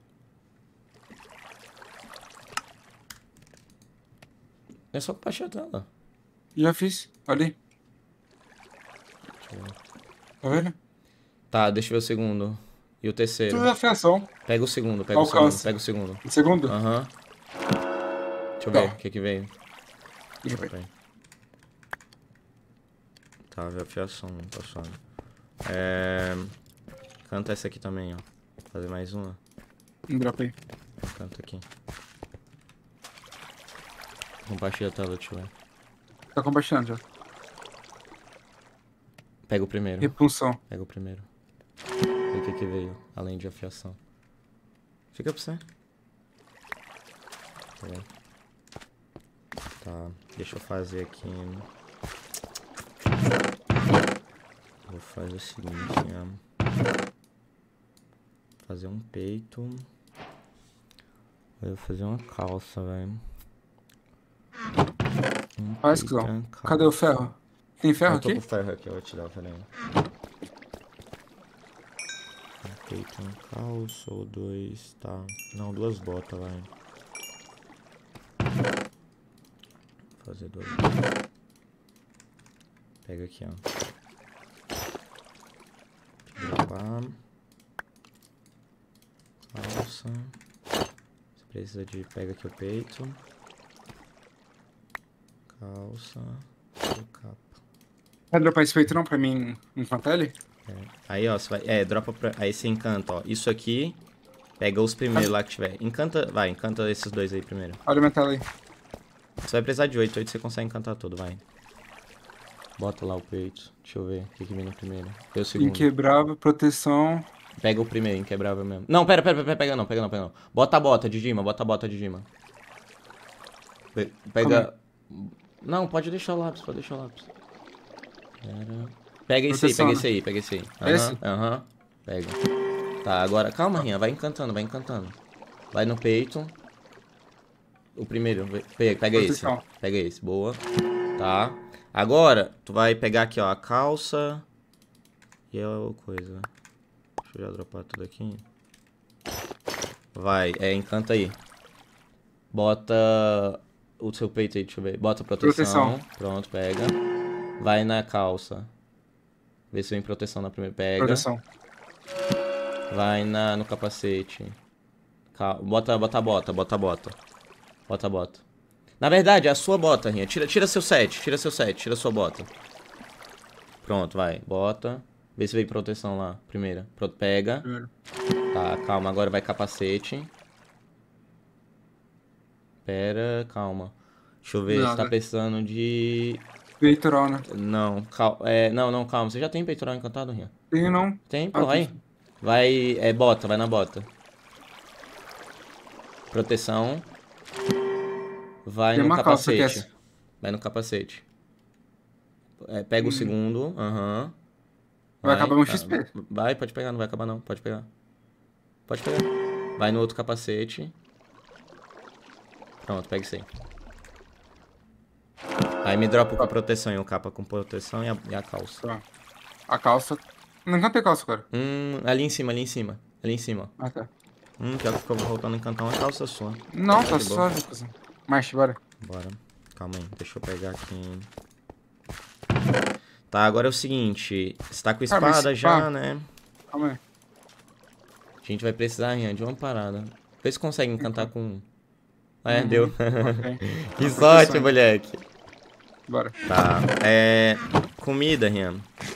É só compartilhar a tela. Já fiz. Olha aí. Deixa eu ver. Tá vendo? Tá, deixa eu ver o segundo. E o terceiro. Tudo afiação. Pega o segundo, pega o Alcance. segundo, pega o segundo. O segundo? Aham. Deixa eu Tá. ver o que que veio. Deixa eu ver. Opa aí. Tá, veio a fiação, tá suave. É... Canta essa aqui também, ó. Fazer mais uma. Dropa aí. Canta aqui. Compartilha a tela, deixa eu ver. Tá compartilhando já. Pega o primeiro. Repulsão. Pega o primeiro. Vê o que que veio, além de afiação. Fica pra você. Tá bem. Tá, deixa eu fazer aqui. Vou fazer o seguinte, ó. Fazer um peito. Vou fazer uma calça, velho. Um Faz, peito, Cusão. uma calça. Cadê o ferro? Tem ferro Eu tô aqui? com ferro aqui, eu vou tirar, peraí. Um peito, uma calça ou dois, tá. Não, duas botas, vai. Vou fazer dois. Pega aqui, ó. Dropar. Calça. Você precisa de... Pega aqui o peito. Calça. E capa. Vai dropar esse peito não pra mim encantar ele? É. Aí, ó, você vai... É, dropa pra... Aí você encanta, ó. Isso aqui... Pega os primeiros lá que tiver. Encanta... Vai, encanta esses dois aí primeiro. Olha a minha tela aí. Você vai precisar de oito. oito você consegue encantar tudo, vai. Bota lá o peito. Deixa eu ver o que que vem no primeiro. Vê o segundo. Inquebrável, proteção. Pega o primeiro, inquebrável mesmo. Não, pera, pera, pera, pega não, pega não, pega não. Bota a bota de Dima, bota a bota de Dima. Pe- Pega... Não, pode deixar o lápis, pode deixar o lápis. Pera... Pega esse aí, Proteção, pega né? esse aí, pega esse aí. Aham, Esse? aham. Pega. Tá, agora... Calma, Rinha, vai encantando, vai encantando. Vai no peito. O primeiro, ve- pega, pega esse. Proteção. Pega esse, boa. Tá. Agora, tu vai pegar aqui, ó, a calça. E a coisa. Deixa eu já dropar tudo aqui. Vai, é, encanta aí. Bota o seu peito aí, deixa eu ver. Bota proteção. Proteção. Pronto, pega. Vai na calça. Vê se vem proteção na primeira. Pega. Proteção. Vai na, no capacete. Cal- Bota, bota a bota, bota a bota. Bota a bota. Na verdade, é a sua bota, Rinha. Tira, tira seu set, tira seu set, tira sua bota. Pronto, vai. Bota. Vê se veio proteção lá. Primeira. Pronto, pega. Primeiro. Tá, calma. Agora vai capacete. Pera, calma. Deixa eu ver, você tá Nada. precisando de... Peitoral, né? Não, cal... é, não, não, calma. Você já tem peitoral encantado, Rinha? Tem não. Tem, Ah, pô, vai. tem. Vai, é, bota, vai na bota. Proteção. Vai Tem no uma calça que é capacete. essa. Vai no capacete. É, pega o segundo, aham. Vai acabar meu ah, X P. Vai, pode pegar, não vai acabar não, pode pegar. Pode pegar. Vai no outro capacete. Pronto, pega isso aí. Aí me dropa com proteção e o capa com proteção e a, e a calça. Tá. A calça. Não encantei calça, cara. Hum, ali em cima, ali em cima. Ali em cima. Ah, tá. Hum, pior que ficou voltando a encantar uma calça sua. Não, tá De boa. suave, cuzão. Marcha, bora. Bora. Calma aí, deixa eu pegar aqui. Tá, agora é o seguinte. Você tá com Ah, mas espada já, pá. né? Calma aí. A gente vai precisar, Rian, de uma parada. Vê se consegue encantar com um. É, Uhum. deu. Ok. Que Tá, sorte, proteção. moleque. Bora. Tá, é... Comida, Rian.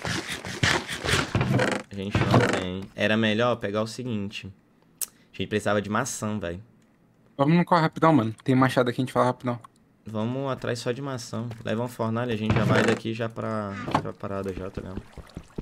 A gente não tem. Era melhor pegar o seguinte. A gente precisava de maçã, velho. Vamos no corre rapidão, mano. Tem machado aqui, a gente fala rapidão. Vamos atrás só de maçã. Leva uma fornalha, a gente já vai daqui já pra, pra parada já, tá ligado?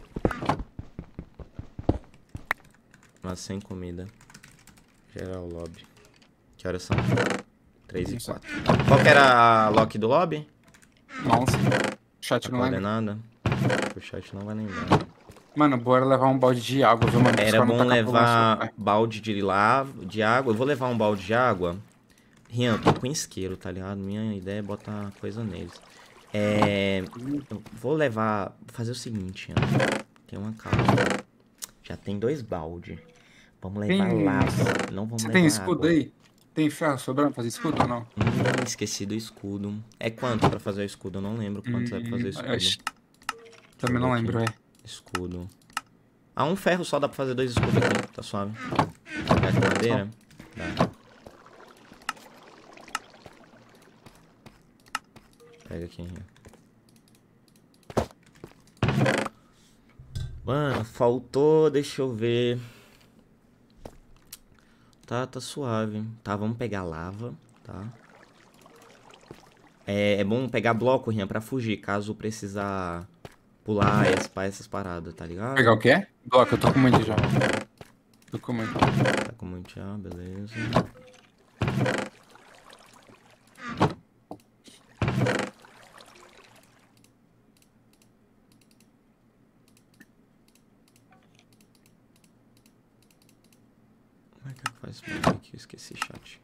Mas sem comida. Geral lobby. Que horas são? três e Não sei. quatro. Qual que era a lock do lobby? Nossa. chat A não lembra. coordenada? O chat não vai lembrar. Mano, bora levar um balde de água, viu, mano? Os Era caras não bom tacam fogo no nosso levar pé. balde de lava, de água. Eu vou levar um balde de água. Rian, eu tô com isqueiro, tá ligado? Minha ideia é botar coisa neles. É... Eu vou levar... Vou fazer o seguinte, Rian. Tem uma calma. Já tem dois balde. Vamos levar Tem... lava. Não vamos Você tem levar escudo água. aí? Tem ferro sobrando pra fazer escudo ou não? Hum, esqueci do escudo. É quanto pra fazer o escudo? Eu não lembro quanto é pra fazer o Hum, escudo. acho- Deixa eu Também ver não aqui. lembro, é. Escudo. Ah, um ferro só dá pra fazer dois escudos aqui. Tá suave. Pegar com Só. madeira? Dá. Pega aqui. Mano, faltou... Deixa eu ver. Tá, tá suave. Tá, vamos pegar lava, tá? É, é bom pegar bloco, Rian, pra fugir, caso precisar pular e espar essas paradas, tá Pegar ligado? o quê? Bloco, eu tô com muito já. Tô com muito. Tá com muito já, beleza. Como é que faz isso aqui? Eu esqueci chat.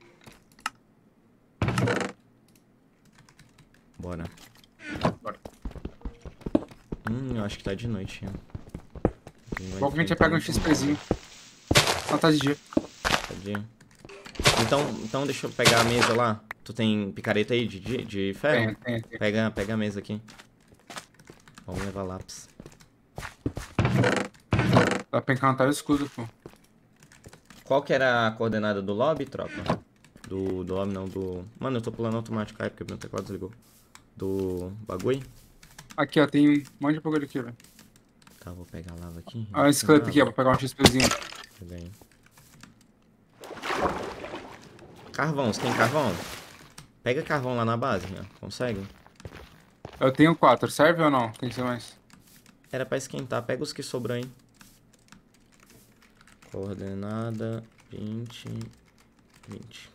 Bora. Bora. Hum, eu acho que tá de noite, Rian. Logo a gente já pega um XPzinho. Não, tá de dia. Tá de... Então, então deixa eu pegar a mesa lá. Tu tem picareta aí de, de, de ferro? Tem, tem, tem. Pega, pega a mesa aqui. Vamos levar lápis. Dá pra encantar o escudo, pô. Qual que era a coordenada do lobby, tropa? Do, do lobby não, do... Mano, eu tô pulando automático aí porque meu teclado desligou. Do bagulho? Aqui, ó, tem um monte de bagulho aqui, velho. Tá, vou pegar a lava aqui. Olha o esqueleto aqui, ó, pra pegar um XPzinho. Pega aí. Carvão, você tem carvão? Pega carvão lá na base, né? Consegue? Eu tenho quatro, serve ou não? Tem que ser mais. Era pra esquentar, pega os que sobram aí. Coordenada vinte, vinte.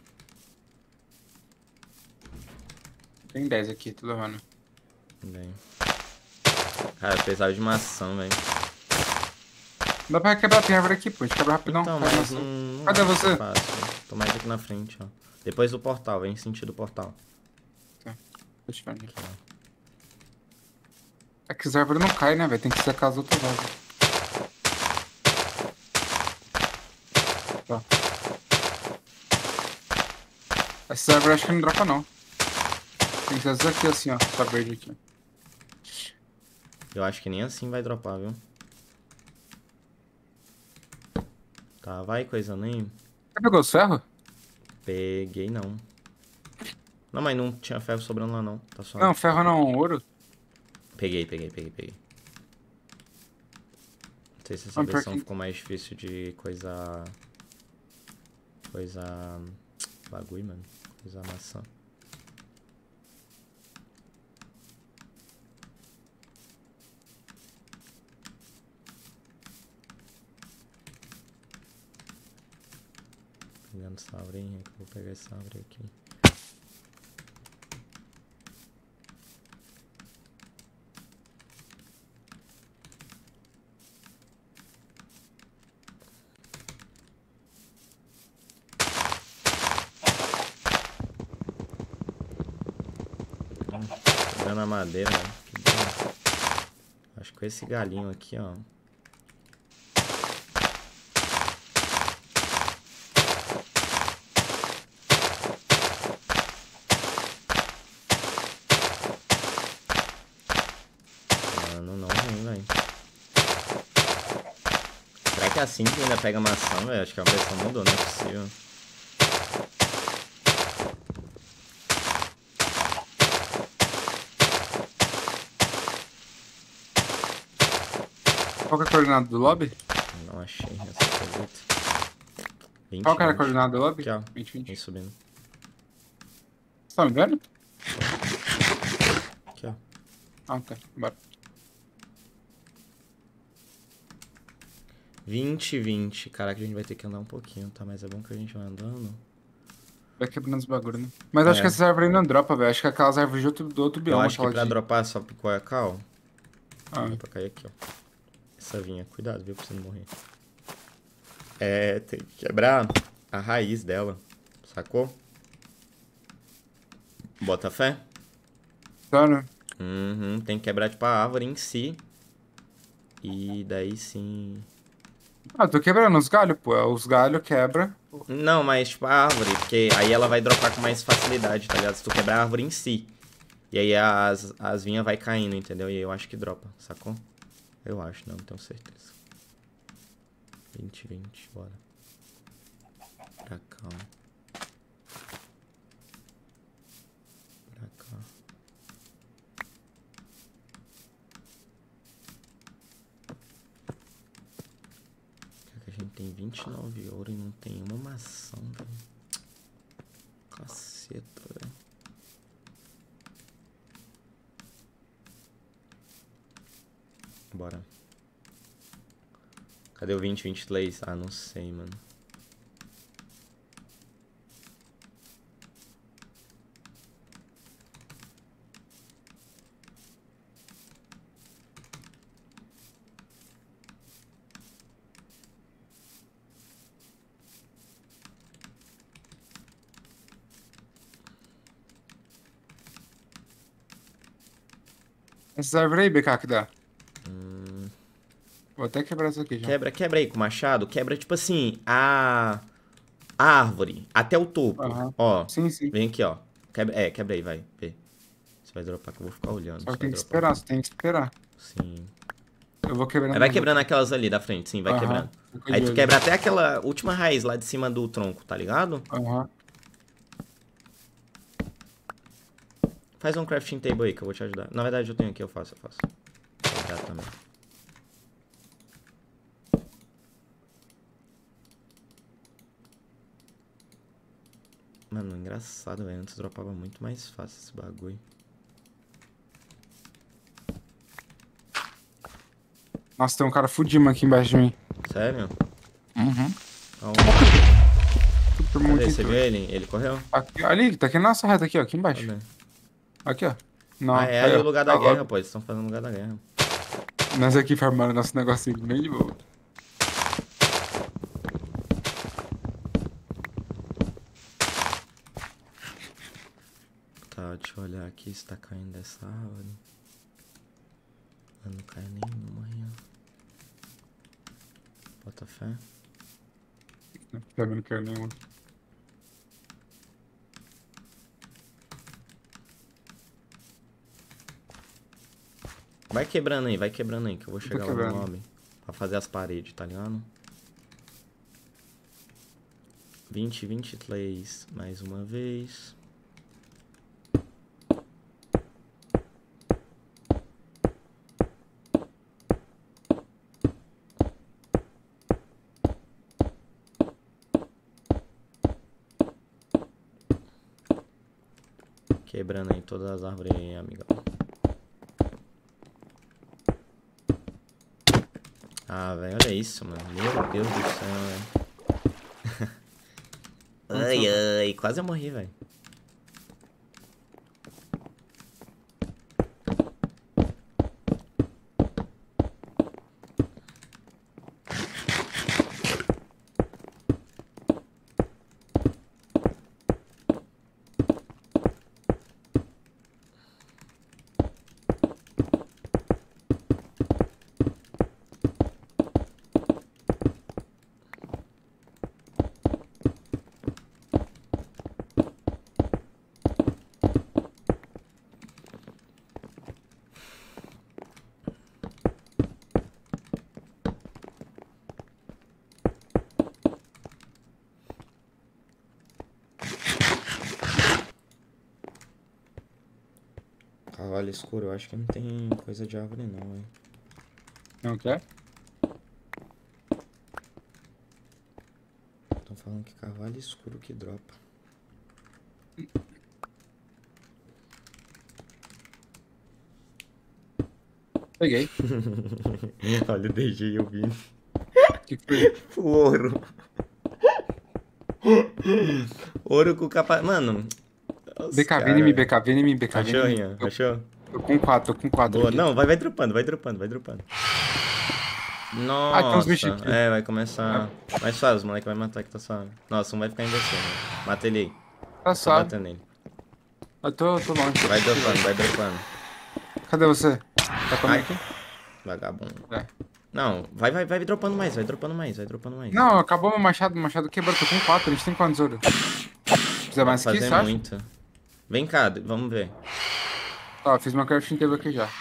Tem dez aqui, tô levando. Bem. Cara, eu precisava de maçã, velho. Dá pra quebrar a árvore aqui, pô. A gente quebra rapidão. Então, Faz mas maçã. não, não Cadê acho você? fácil. Tô mais aqui na frente, ó. Depois do portal, vem sentido portal. Tá. Deixa eu ver aqui. É que as árvores não caem, né, velho? Tem que secar as outras árvores. Tá. Essas árvores acho que não dropa, não. Tem que ser essas aqui, assim, ó. Essa verde aqui. Eu acho que nem assim vai dropar, viu? Tá, vai coisando aí. Você pegou os ferros? Peguei, não. Não, mas não tinha ferro sobrando lá, não. Tá só... Não, ferro não, ouro. Peguei, peguei, peguei, peguei. Não sei se essa Ah, pior versão que- ficou mais difícil de coisa... Coisa... Bagulho, mano. Coisa maçã. Pegando essa árvore, que eu vou pegar essa árvore aqui. Pegando a madeira, mano. Que bom. Acho que com esse galinho aqui, ó. Mano, não vem, velho. Será que é assim que ainda pega maçã, velho? Acho que a versão mudou, não é possível. Qual que é a coordenada do lobby? Não achei essa coisita. vinte, Qual que era a vinte. coordenada do lobby? Aqui, ó. vinte, Vem vinte. subindo. Você tá me vendo? Aqui, ó. Ah, tá. Bora. vinte, vinte. Caraca, a gente vai ter que andar um pouquinho, tá? Mas é bom que a gente vai andando. Vai quebrando os bagulho, né? Mas acho que É. essas árvores aí não dropa, velho. Acho que aquelas árvores de outro, do outro Eu bioma. acho que aquela pra de... dropar só picou a cal. Ah, Dá pra cair aqui, ó. Essa vinha, cuidado, viu, pra você não morrer. É, tem que quebrar a raiz dela, sacou? Bota fé? sério? Uhum, tem que quebrar, tipo, a árvore em si. E daí sim... Ah, tô quebrando os galhos, pô. Os galhos quebra. Não, mas tipo a árvore, porque aí ela vai dropar com mais facilidade, tá ligado? Se tu quebrar a árvore em si. E aí as, as vinhas vai caindo, entendeu? E aí eu acho que dropa, sacou? Eu acho, não tenho certeza. vinte, vinte, bora. Pra cá, ó. Pra cá. A gente tem vinte e nove ouro e não tem uma maçã, velho. Caceta, velho. Bora. Cadê o vinte, vinte e três? Ah, não sei, mano. Essas árvores aí, B K, que dá. Hum... Vou até quebrar isso aqui já. Quebra, quebra aí com o machado. Quebra, tipo assim, a... a árvore até o topo. Aham. Ó, Sim, sim. vem aqui, ó. Quebra, é, quebra aí, vai. Vê. Você vai dropar que eu vou ficar olhando. Só Você que vai tem que dropar. esperar, você tem que esperar. Sim. Eu vou quebrando Aí vai as quebrando outras. aquelas ali da frente, sim, vai Aham. quebrando. Fica Aí de tu olho. quebra até aquela última raiz lá de cima do tronco, tá ligado? Aham. Faz um crafting table aí que eu vou te ajudar. Na verdade eu tenho aqui, eu faço, eu faço. Vou pegar também. Mano, engraçado, velho. Antes dropava muito mais fácil esse bagulho. Nossa, tem um cara fudido aqui embaixo de mim. Sério? Uhum. Aonde? Super Cadê? muito Você viu doido. ele? Ele correu? Aqui, ali, tá aqui na nossa reta aqui, ó. Aqui embaixo. Cadê? Aqui, ó. Não, Ah, é aí, ali o ó. lugar da Ó, ó. guerra, pô. Eles estão fazendo o lugar da guerra. Nós aqui farmando nosso negocinho bem de boa. Tá, deixa eu olhar aqui se tá caindo dessa árvore. Ah, não cai nenhuma aí, ó. Bota fé. Tá vendo que é nenhuma. Vai quebrando aí, vai quebrando aí, que eu vou chegar lá no quebrando. lobby. Pra fazer as paredes, tá ligado? vinte, vinte e três, mais uma vez. Quebrando aí todas as árvores aí, amigão. Ah, velho, olha isso, mano. Meu Deus do céu, velho. Ai, ai, quase eu morri, velho. Cavalo escuro, eu acho que não tem coisa de árvore não, hein. Não quer? Estão falando que cavalo escuro que dropa. Peguei. Olha o D G e o Vini. Que que foi? O ouro. Ouro com capa... Mano... os B K, vem cara- em mim, B K, vem em mim, B K. vem Achou, em mim. Rian? Eu, Achou? eu com quatro, eu com quatro. Boa. aqui. Não, vai, vai dropando, vai dropando, vai dropando. Nossa, tem uns bichos aqui. é, vai começar. Mais suave, os moleques vai matar que tá suave. Nossa, um vai ficar em você, né? Mata ele aí. Tá Só suave. batendo nele. Eu tô, eu tô longe. Vai dropando, vai dropando. Cadê você? Tá comigo aqui? Vagabundo. É. Não, vai, vai, vai dropando mais, vai dropando mais, vai dropando mais. Não, acabou meu machado, meu machado quebrou, tô com quatro, a gente tem quantos ouro? Precisa mais que fazer isso, acho? muito. Vem cá, vamos ver. Ó, fiz meu crafting table aqui já.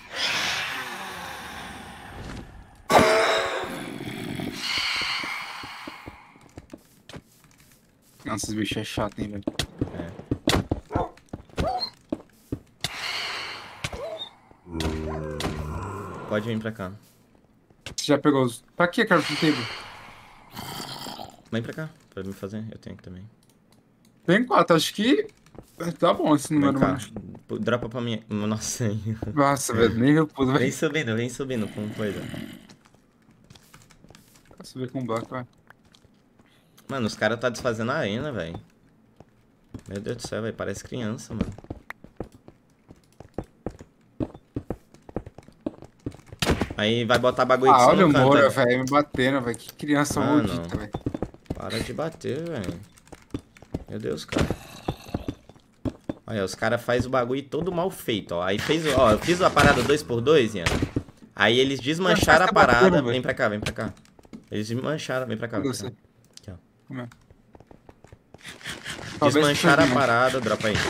Nossa, esse bicho é chato, hein, velho. Pode vir pra cá. Você já pegou os... Pra que crafting table? Vem pra cá, pra me fazer, eu tenho aqui também. Tem quatro, acho que... Tá bom esse Vem número, cá, mano. P- dropa pra mim. Nossa, aí. Nossa, velho, nem eu pude, Vem velho. subindo, vem subindo com coisa. Vou subir com bloco, vai. Mano, os caras tá desfazendo a arena, velho. Meu Deus do céu, velho, parece criança, mano. Aí vai botar bagulho de Ah, som olha no o canto, Moura, né? velho, me batendo, velho. Que criança Mano. maldita, velho. Para de bater, velho. Meu Deus, cara. Olha, os caras fazem o bagulho todo mal feito, ó. Aí fez, ó, eu fiz a parada dois por dois, Ian. Aí eles desmancharam a parada. Vem pra cá, vem pra cá. Eles desmancharam, vem pra cá. Cadê Vem pra você? cá. Aqui, ó. Como é? Talvez Desmancharam a seja, né? parada, dropa aí.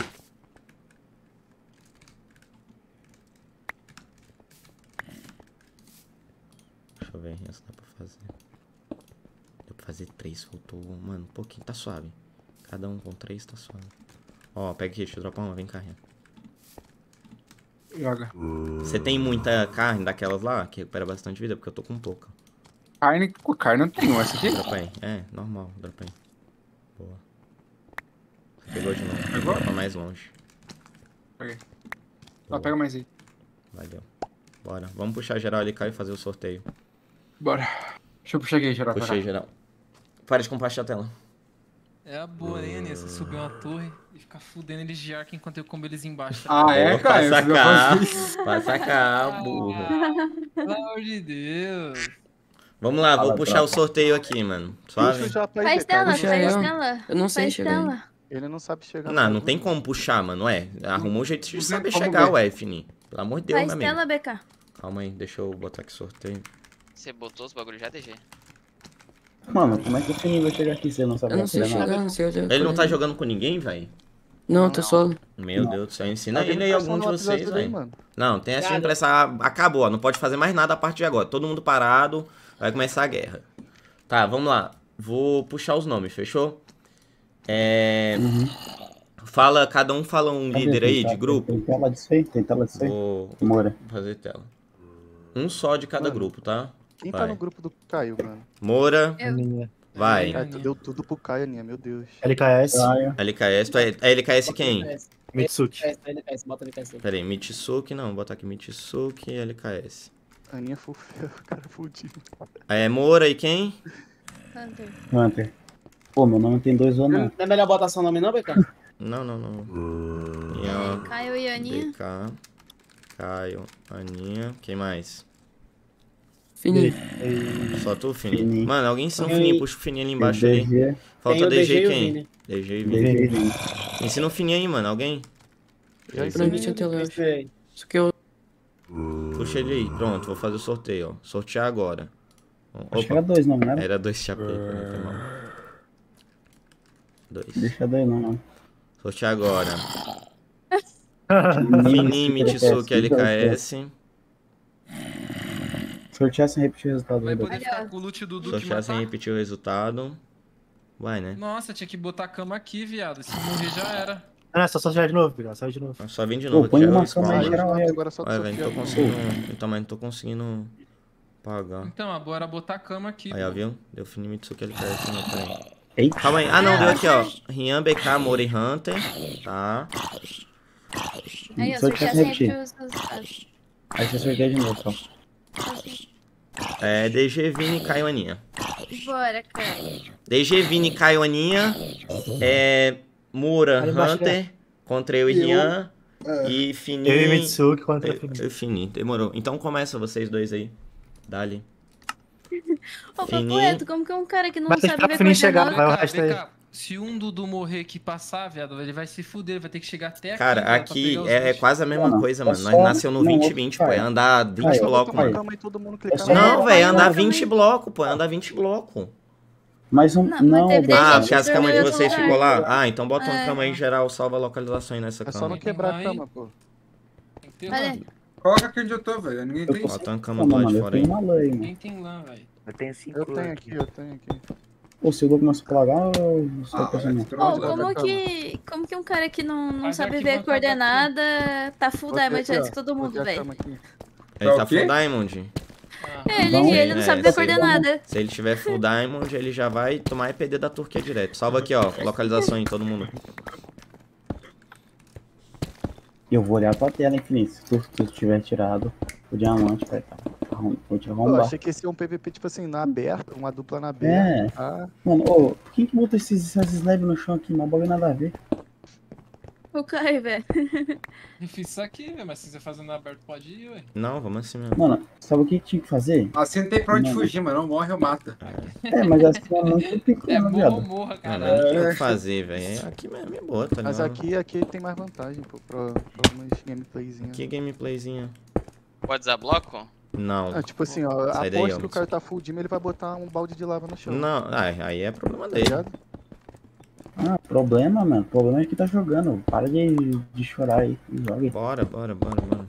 Deixa eu ver se dá pra fazer. Deu pra fazer três, faltou, mano, um pouquinho, tá suave. Cada um com três tá suave. Ó, pega aqui, deixa eu dropar uma, vem cá, Rian. Joga. Você tem muita carne daquelas lá, que recupera bastante vida, porque eu tô com pouca. Carne, com carne eu não tenho essa aqui. Dropa aí. É, normal, dropa aí. Boa. Você pegou de novo. Pegou? Dropa mais longe. Peguei. Só Boa. pega mais aí. Valeu. Bora. Vamos puxar geral ali, cá e fazer o sorteio. Bora. Deixa eu puxar aqui, geral. pra Puxei cá. geral. Para de compartilhar a tela. É a boa, né, Nessa? Subir uma torre e ficar fudendo eles de arco enquanto eu combo eles embaixo. Ah, é, Boa, cara? Passa Eu cá. fazer isso. Passa cá, burro. Pelo amor de Deus. Vamos lá, vou Fala, puxar tropa. o sorteio aqui, mano. Puxa Suave? o japa aí, Faz B K. dela, Puxa faz eu. dela. Eu não sei Faz chegar dela. Ele não sabe chegar. Não, no não bagulho. tem como puxar, mano. Ué, arrumou um jeito de Vamos saber ver, vamos chegar, ver. ué, Fini. Pelo amor de Deus, Faz meu amigo. dela, B K. Calma aí, deixa eu botar aqui sorteio. Você botou os bagulho já, D G? Mano, como é que o Fininho vai chegar aqui se ele não sabe Eu não sei atirar nada? chegar, não sei onde eu Ele não tá tô. jogando com ninguém, velho? Não, tô solo. Meu Não. Deus do céu, ensina Tá vendo ele aí pressão algum de no WhatsApp vocês, aí, velho. mano? Não, tem essa Cara. impressão. Acabou, ó. Não pode fazer mais nada a partir de agora. Todo mundo parado, vai começar a guerra. Tá, vamos lá. Vou puxar os nomes, fechou? É. Fala, cada um fala um Cadê? líder Tem aí tela- de grupo. Tem tela disso aí? Tem tela disso aí? Vou Moura. fazer tela. Um só de cada Mano, grupo, tá? Quem tá Vai. no grupo do Caio, mano? Moura, Eu. Aninha. vai. É. É, tu deu tudo pro Caio, Aninha, meu Deus. L K S. Caio. L K S, tu é, é L K S quem? Mitsuki. L K S, bota L K S aí. Pera aí, Mitsuki, não, vou botar aqui Mitsuki e L K S. Aninha full, cara fudido. É Moura e quem? Hunter. Hunter. Pô, meu nome tem dois O não. Não é melhor botar seu nome não, B K? Não, não, não. É, Ian, Caio e Aninha. D K, Caio, Aninha, quem mais? Fininho. Só tu, Fininho? Fininho. Mano, alguém ensina o Tem- Fininho, puxa o Fininho ali embaixo ali. D G, Falta Tem o D G D G e e o quem? Vini. D G e Vini. D G Vini. Ensina o Fininho aí, mano, alguém? Já Pra mim tinha tela, eu acho. Isso que eu... Puxa ele aí, pronto, vou fazer o sorteio, ó. Sortear agora. Acho que Opa, era dois, não, não era? era dois chapéus, né? Foi mal. Dois. Deixa dois, não, não. Sortear agora. Fininho, Fininho, Mitsuki, L K S. Sortear sem repetir o resultado. Vai né, poder Olha, ficar com o loot do Duque Sortear sem matar? repetir o resultado. Vai, né? Nossa, tinha que botar a cama aqui, viado. Se morrer já era. Ah, só só já de novo, Bigal. Sai de novo. Só vem de Pô, novo põe aqui, uma ó. cama aí, Spawn. geral aí. Agora só Olha, velho, não tô sortear. conseguindo. Eu também não tô conseguindo pagar. Então, agora botar a cama aqui. Aí, ó, pô. viu? Deu Fininho, Mitsuki, L K S. Não, peraí. Eita. Calma aí. Ah, não, deu aqui, ó. Rian, B K, Moura e Hunter. Tá. Aí, eu Sortear sortear sem sempre repetir. os resultados. Aí você sorteia de novo, então. É D G, Vini, Caio, Aninha. Bora, cara. D G, Vini, Caio, Aninha. É... Mura, Hunter. Contra eu e Rian. E Fini. Eu e Mitsuki contra Eu, eu Fini, demorou. Então começa vocês dois aí. Dali. Ô, Fini. Papo Reto, como que é um cara que não Mas tem sabe que ver esperar o Fini chegar, coordenada? vai o Vem cá, resto vem aí. cá. Se um Dudu morrer que passar, viado, ele vai se fuder, ele vai ter que chegar até aqui. Cara, viado, pra aqui pegar os é, é bichos. quase a mesma Mano, coisa, é mano. só- Nós nasceu no não, vinte vinte, pô. É vai. andar vinte Vai, blocos, vai. mano. Calma aí, todo mundo É clicar só- na Não, É, velho, vai, andar vai, vinte vai. blocos, pô. Andar vinte blocos. Mais um. Não, mas Não, teve Beto. Ah, gente porque as dormiu camas de em outro vocês lugar. ficou lá? Ah, então bota uma É. cama aí geral, salva a localização aí nessa É só cama. não quebrar a cama, pô. Tem que ter Cadê? lã. Coloca aqui onde eu tô, velho. Ninguém tem. Bota uma cama Não, do lado mano, de eu fora aí. tenho uma lei, mano. Quem tem lã, velho? Eu tenho cinco Eu tenho lã aqui, eu tenho aqui. Ô, se o Doug começou a lagar, eu sou Ah, personagem. velho, Pô, troca, como troca. que, como que um cara que não, não Faz sabe arquivo ver na coordenada tá full Botei diamond aqui, antes ó. que todo mundo, Botei a velho? cama aqui. Ele Tá tá o quê? full diamond. Ah, Ele, Não, ele não é, sabe ver esse- coordenada. Se ele tiver full diamond, ele já vai tomar E P D da Turquia direto. Salva aqui, ó. Localização aí, todo mundo. Eu vou olhar tua tela, Infinito. Se tu, se tu tiver tirado o diamante, vai tá. Arrom- Vou te Eu arrombar. achei que esse é um P V P, tipo assim, na aberta, uma dupla na É. aberta. Ah, Mano, ô, por que que botou esses, essas slabs no chão aqui? Não bagulho nada a ver. O Caio, velho. difícil isso aqui, velho, mas se você fazendo aberto pode ir, ué. Não, vamos assim mesmo. Mano, sabe o que tinha que fazer? Assim não tem pra onde Não. fugir, mano. Não morre ou mata. É, mas assim é muito É pequeno, morra ou viado. morra, Ah, cara. mas não tem o que fazer, velho. Aqui mesmo é boa, tá mas ligado? aqui, aqui tem mais vantagem, pô, pra, pra algumas gameplayzinhas. Que gameplayzinha. Pode usar bloco? Não. Ah, tipo assim, ó, Sai daí, aposto ó, que o cara tá full dim, ele vai botar um balde de lava no chão. Não, ah, aí é problema Tá dele. ligado? Ah, problema, mano. Problema é que tá jogando. Para de, de chorar aí. e Joga aí. Bora, bora, bora, bora.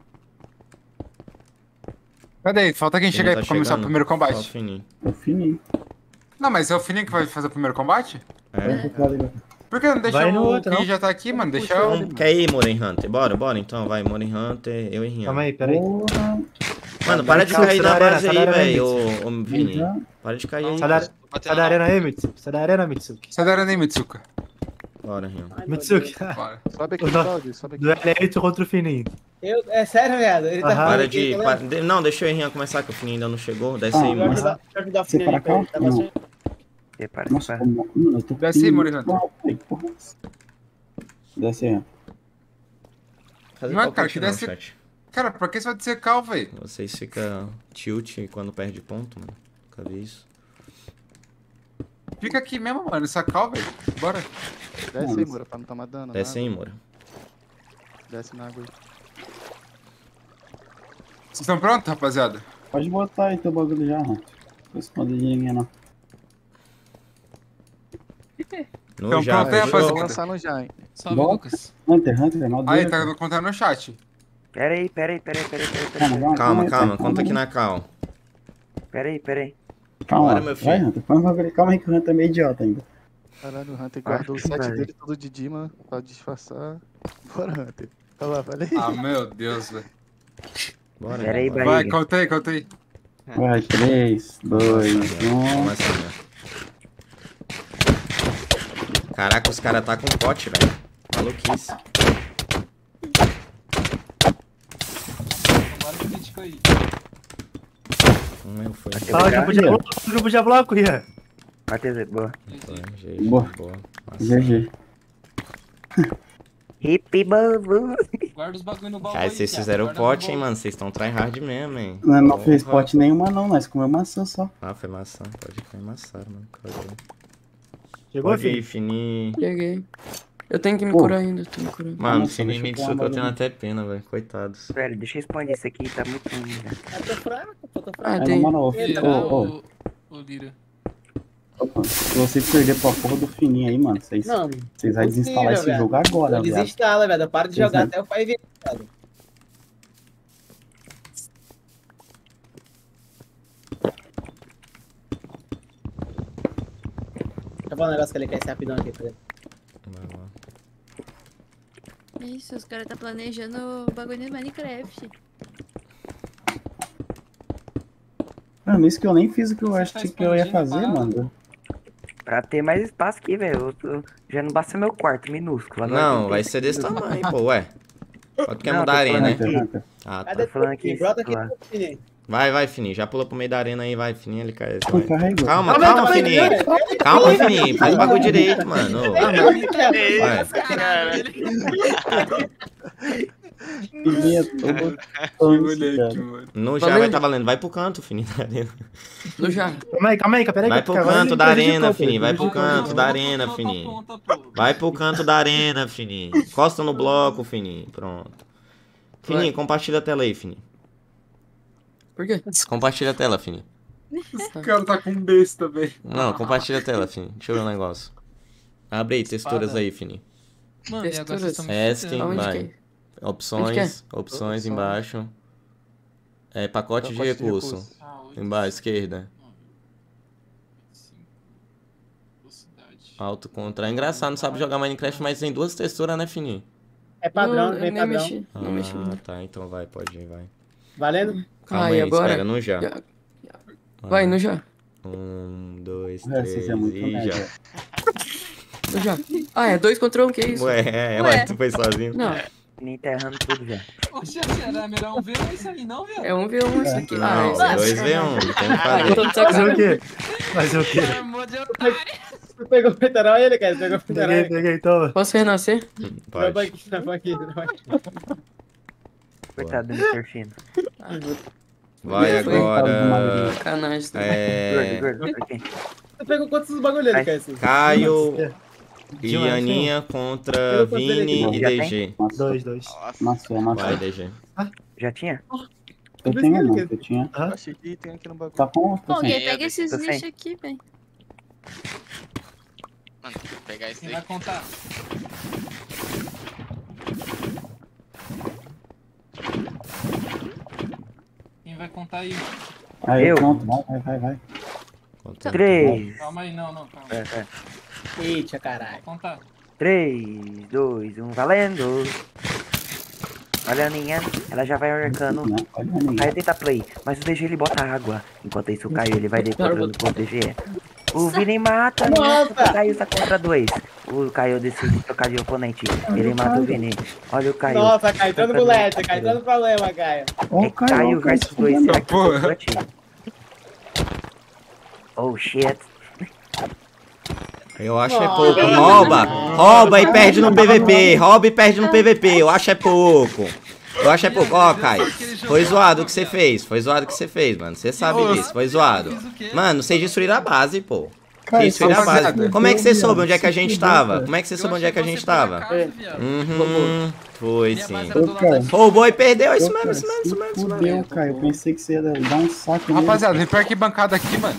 Cadê aí? Falta quem Quem chega aí tá pra começar o chegando? primeiro Só o combate. Fininho. Eu finei. Não, mas é o Fininho que vai fazer o primeiro combate? É. Por que não deixa Vai no o outro, que não? já tá aqui, mano? Deixa Puxa o... ele. Então, quer ir, Moren Hunter? Bora, bora então, vai, Moren Hunter, eu e Rian. Calma aí, peraí. Porra. Mano, para de Calma, cair sai na da arena, base sai aí, da arena, velho, ô, ô Vini. Já. Para de cair aí. Sai da, Tô batendo sai da na arena aí, Mitsuki. Sai da arena, Mitsuki. Sai da arena aí, Mitsuka. Bora, Rian. Mitsuki. Bora. Sobe aqui, Os dois- balde, sobe aqui. Duelo é tu contra o Fininho. Eu, é sério, viado? Ele tá Aham. falando Para aqui, de... tá pa- vendo? de- Não, deixa eu e Rian começar, que o Fininho ainda não chegou. Desce Ah, aí, Deixa eu mano. ajudar, deixa eu ajudar o Você filho aí, para cá? ele tá Não. passando. Separa, Nossa, separa. como... Mano, eu tô Desce aí, com- Moreno. Ai, porra. Desce aí. Fazer Não é, palpite cara, que não, desce- chat. Cara, pra que você vai descer cal, velho? Vocês ficam tilt quando perde ponto, mano. Nunca vi isso. Fica aqui mesmo, mano. Essa cal, velho. Bora. Desce aí, Mura, pra não tomar dano. Desce na aí, água. Moura. Desce na água aí. Vocês estão prontos, rapaziada? Pode botar aí teu bagulho já, Hunter. Não esconde de ninguém, não. No Então, já, pronto aí, Eu fechou? vou rapaziada. lançar no já, hein. Salve, Bora. Lucas. Hunter, Hunter, mal Aí, dele, tá cara. contando no chat. Pera aí, pera aí, pera aí, pera aí, pera aí, pera Calma, aí. calma, Calma, aí, calma. tá, Conta aqui aí. na cal. Pera aí, pera aí. Calma, Bora, meu filho. vai, Hunter. Põe o bagulho. Calma aí que o Hunter é meio idiota ainda. Caralho, o Hunter Acho guardou o que set vai. dele todo de Dima pra disfarçar. Bora, Hunter. Olha lá, olha aí. Ah, meu Deus, velho. Bora. Pera aí, bora. Vai, barriga. conta aí, conta aí. Vai, três, dois, um. Começa aí, né? Caraca, os caras tá com pote, velho. Maluquice. Tomara que crítico aí. Um eu fui. Fala, grupo de bloco, grupo de bloco, Rian. Matheus, boa. Foi, G G, Boa. boa. G G. Hip babu. Guarda os bagulho no baú Cara, aí, vocês Thiago. fizeram o Guarda no pote, hein, baú. mano. Vocês estão tryhard mesmo, hein. Nós não fez Porra. pote nenhuma, não. Nós comemos maçã só. Ah, foi maçã. Pode cair maçã, mano. Cagou. Chegou, Pode ir, filho? Fininho. Cheguei. Eu tenho que me Pô. curar ainda, tô me curando. Mano, Nossa, Fininho e deixa eu Mitsuki pôr eu tenho uma até pena, velho. Coitados. Velho, deixa eu expandir isso aqui, tá muito ruim, velho. Eu tô fraco, pô, tô fraco. Ah, Aí, na tem. moral, ô, Lira, ô, ô, o, o Lira. opa, se você perder pra porra do fininho aí, mano, vocês, Não, vocês vão desinstalar esse velho. jogo agora, eu viado. desinstalo, velho. Eu paro de jogar Exato. até o pai vir, velho. Deixa eu falar um negócio que ele quer ser rapidão aqui pra ele. Vai lá. Isso, os caras tá planejando o bagulho de Minecraft. Mano, isso que eu nem fiz o que eu Você acho tá que eu ia expandindo fazer, a parada. mano. Pra ter mais espaço aqui, velho. eu tô- Já não basta meu quarto, minúsculo. Agora Não, tem vai que- ser desse tamanho, pô, ué. Pode quer Não, mudar tô a arena, falando né? aqui. Hunter, Ah, tá. Cadê falando tu, aqui, Brota aqui, lá. tu, Fininho. Vai, vai, Fininho. Já pula pro meio da arena aí, vai, Fininho. Ele cai. Não Vai. carregou. Calma, Calma, calma, calma, Fininho. calma. Calma, Fininho. Faz o bagulho direito, mano. Ô, vai. Fininha toda Que tonta, moleque, cara. mano. No já Valendo. vai tá valendo. Vai pro canto, Fininho, da arena. No já. Calma aí, calma aí, peraí. Vai que pro agora canto ele da prejudicou, arena, pô, Fininho. Vai ele pro prejudicou. canto da arena, Fininho. Vai pro canto da arena, Fininho. Encosta no bloco, Fininho. Pronto. Fininho, compartilha a tela aí, Fininho. Por quê? Compartilha a tela, Fininho. O cara tá com um besta, velho. Não, compartilha a tela, Fininho. Deixa eu ver um negócio. Abre aí, texturas Espada. aí, Fininho. Mano, e agora vocês estão me Esque, fudendo. Aonde vai. que é? Opções, opções Opções. embaixo. É, pacote de Pacote de recurso. recurso. Ah, oito, Embaixo, esquerda. cinco, velocidade. Alto contra. É engraçado, não sabe jogar Minecraft, mas tem duas texturas, né, Fininho? É padrão, Não, vem eu nem padrão. mexi. Não mexi. Ah, tá, então vai, pode ir, vai. Valendo? Calma Ah, aí, e agora? pega no já. Já. Vai, no já. Um, dois, É, três vocês é muito e nerd, já. velho. No já. Ah, é dois contra um, que isso? Ué, é, Ué. mas tu foi sozinho. Não, Me enterrando tudo já. Oxe, será melhor um V ou isso aí, não, velho? é um v um isso aqui. Não, Ah, é dois v um, tem que Ah, fazer. eu tô de saco Fazer o cheio. quê? Fazer o quê? Amor de otário. Tu pegou o petarol ele, cara? Pegou o petarol Peguei, ele. peguei, toma. Posso renascer? Vai Pode. aqui, vai aqui, vai aqui. Coitado do mister Fino. Ah, vou- Vai Foi. agora. Sacanagem. tá? É. Gordo, gordo, por quê? Tu pegou quantos bagulho ali, cara? assim? Caio e De um, Aninha contra Eu vou fazer ele Vini aqui. e Já D tem? G. Dois, dois. Nossa, Maçã, Vai, maçã. D G. Já tinha? Eu tenho não, eu tinha. eu achei que tem aqui no bagulho. Tá com Pô, alguém assim. pega esses Tô sem. lixos aqui, velho. Mano, tem que pegar esse Quem daí. vai contar? Quem vai contar aí? Aí eu Eu? conto, vai, vai, vai, vai. Conta. Três. Calma aí, não, não, calma. É, é. Eita, caralho. Vou contar. Três, dois, um, valendo. Olha a Aninha, ela já vai arcando. Não, olha a minha. Caio tenta play, mas o D G ele bota água. Enquanto isso o Caio ele vai declarando com o D G. O Vini mata, Nossa! o Caio tá contra dois. O Caio decide trocar de oponente. Ele mata o Vini. Olha o Caio. Nossa, Caio, entrando no bulete, Caio, entrando no problema, Caio. Ó, É o Caio, ó, Caio o Caio versus dois. escondendo. Será que Porra. eu sou clutch? Oh shit. Eu acho é pouco. Rouba! Rouba e perde no P V P. Rouba e perde no P V P. Eu acho é pouco. Eu acho é pouco. Ó, Caio. Foi zoado o que você fez. Foi zoado o que você fez, mano. Você sabe disso. Foi zoado. Mano, vocês destruíram a base, pô. Vocês destruíram a base. Como é que você soube onde é que a gente tava? Como é que você soube onde é que a gente tava? Uhum. Foi sim. Roubou e perdeu. Isso mesmo, isso mesmo, isso mesmo. Isso mesmo. Fudeu, Caio. Eu pensei que você ia dar um saco nele. Rapaziada, vem pra arquibancada aqui, mano.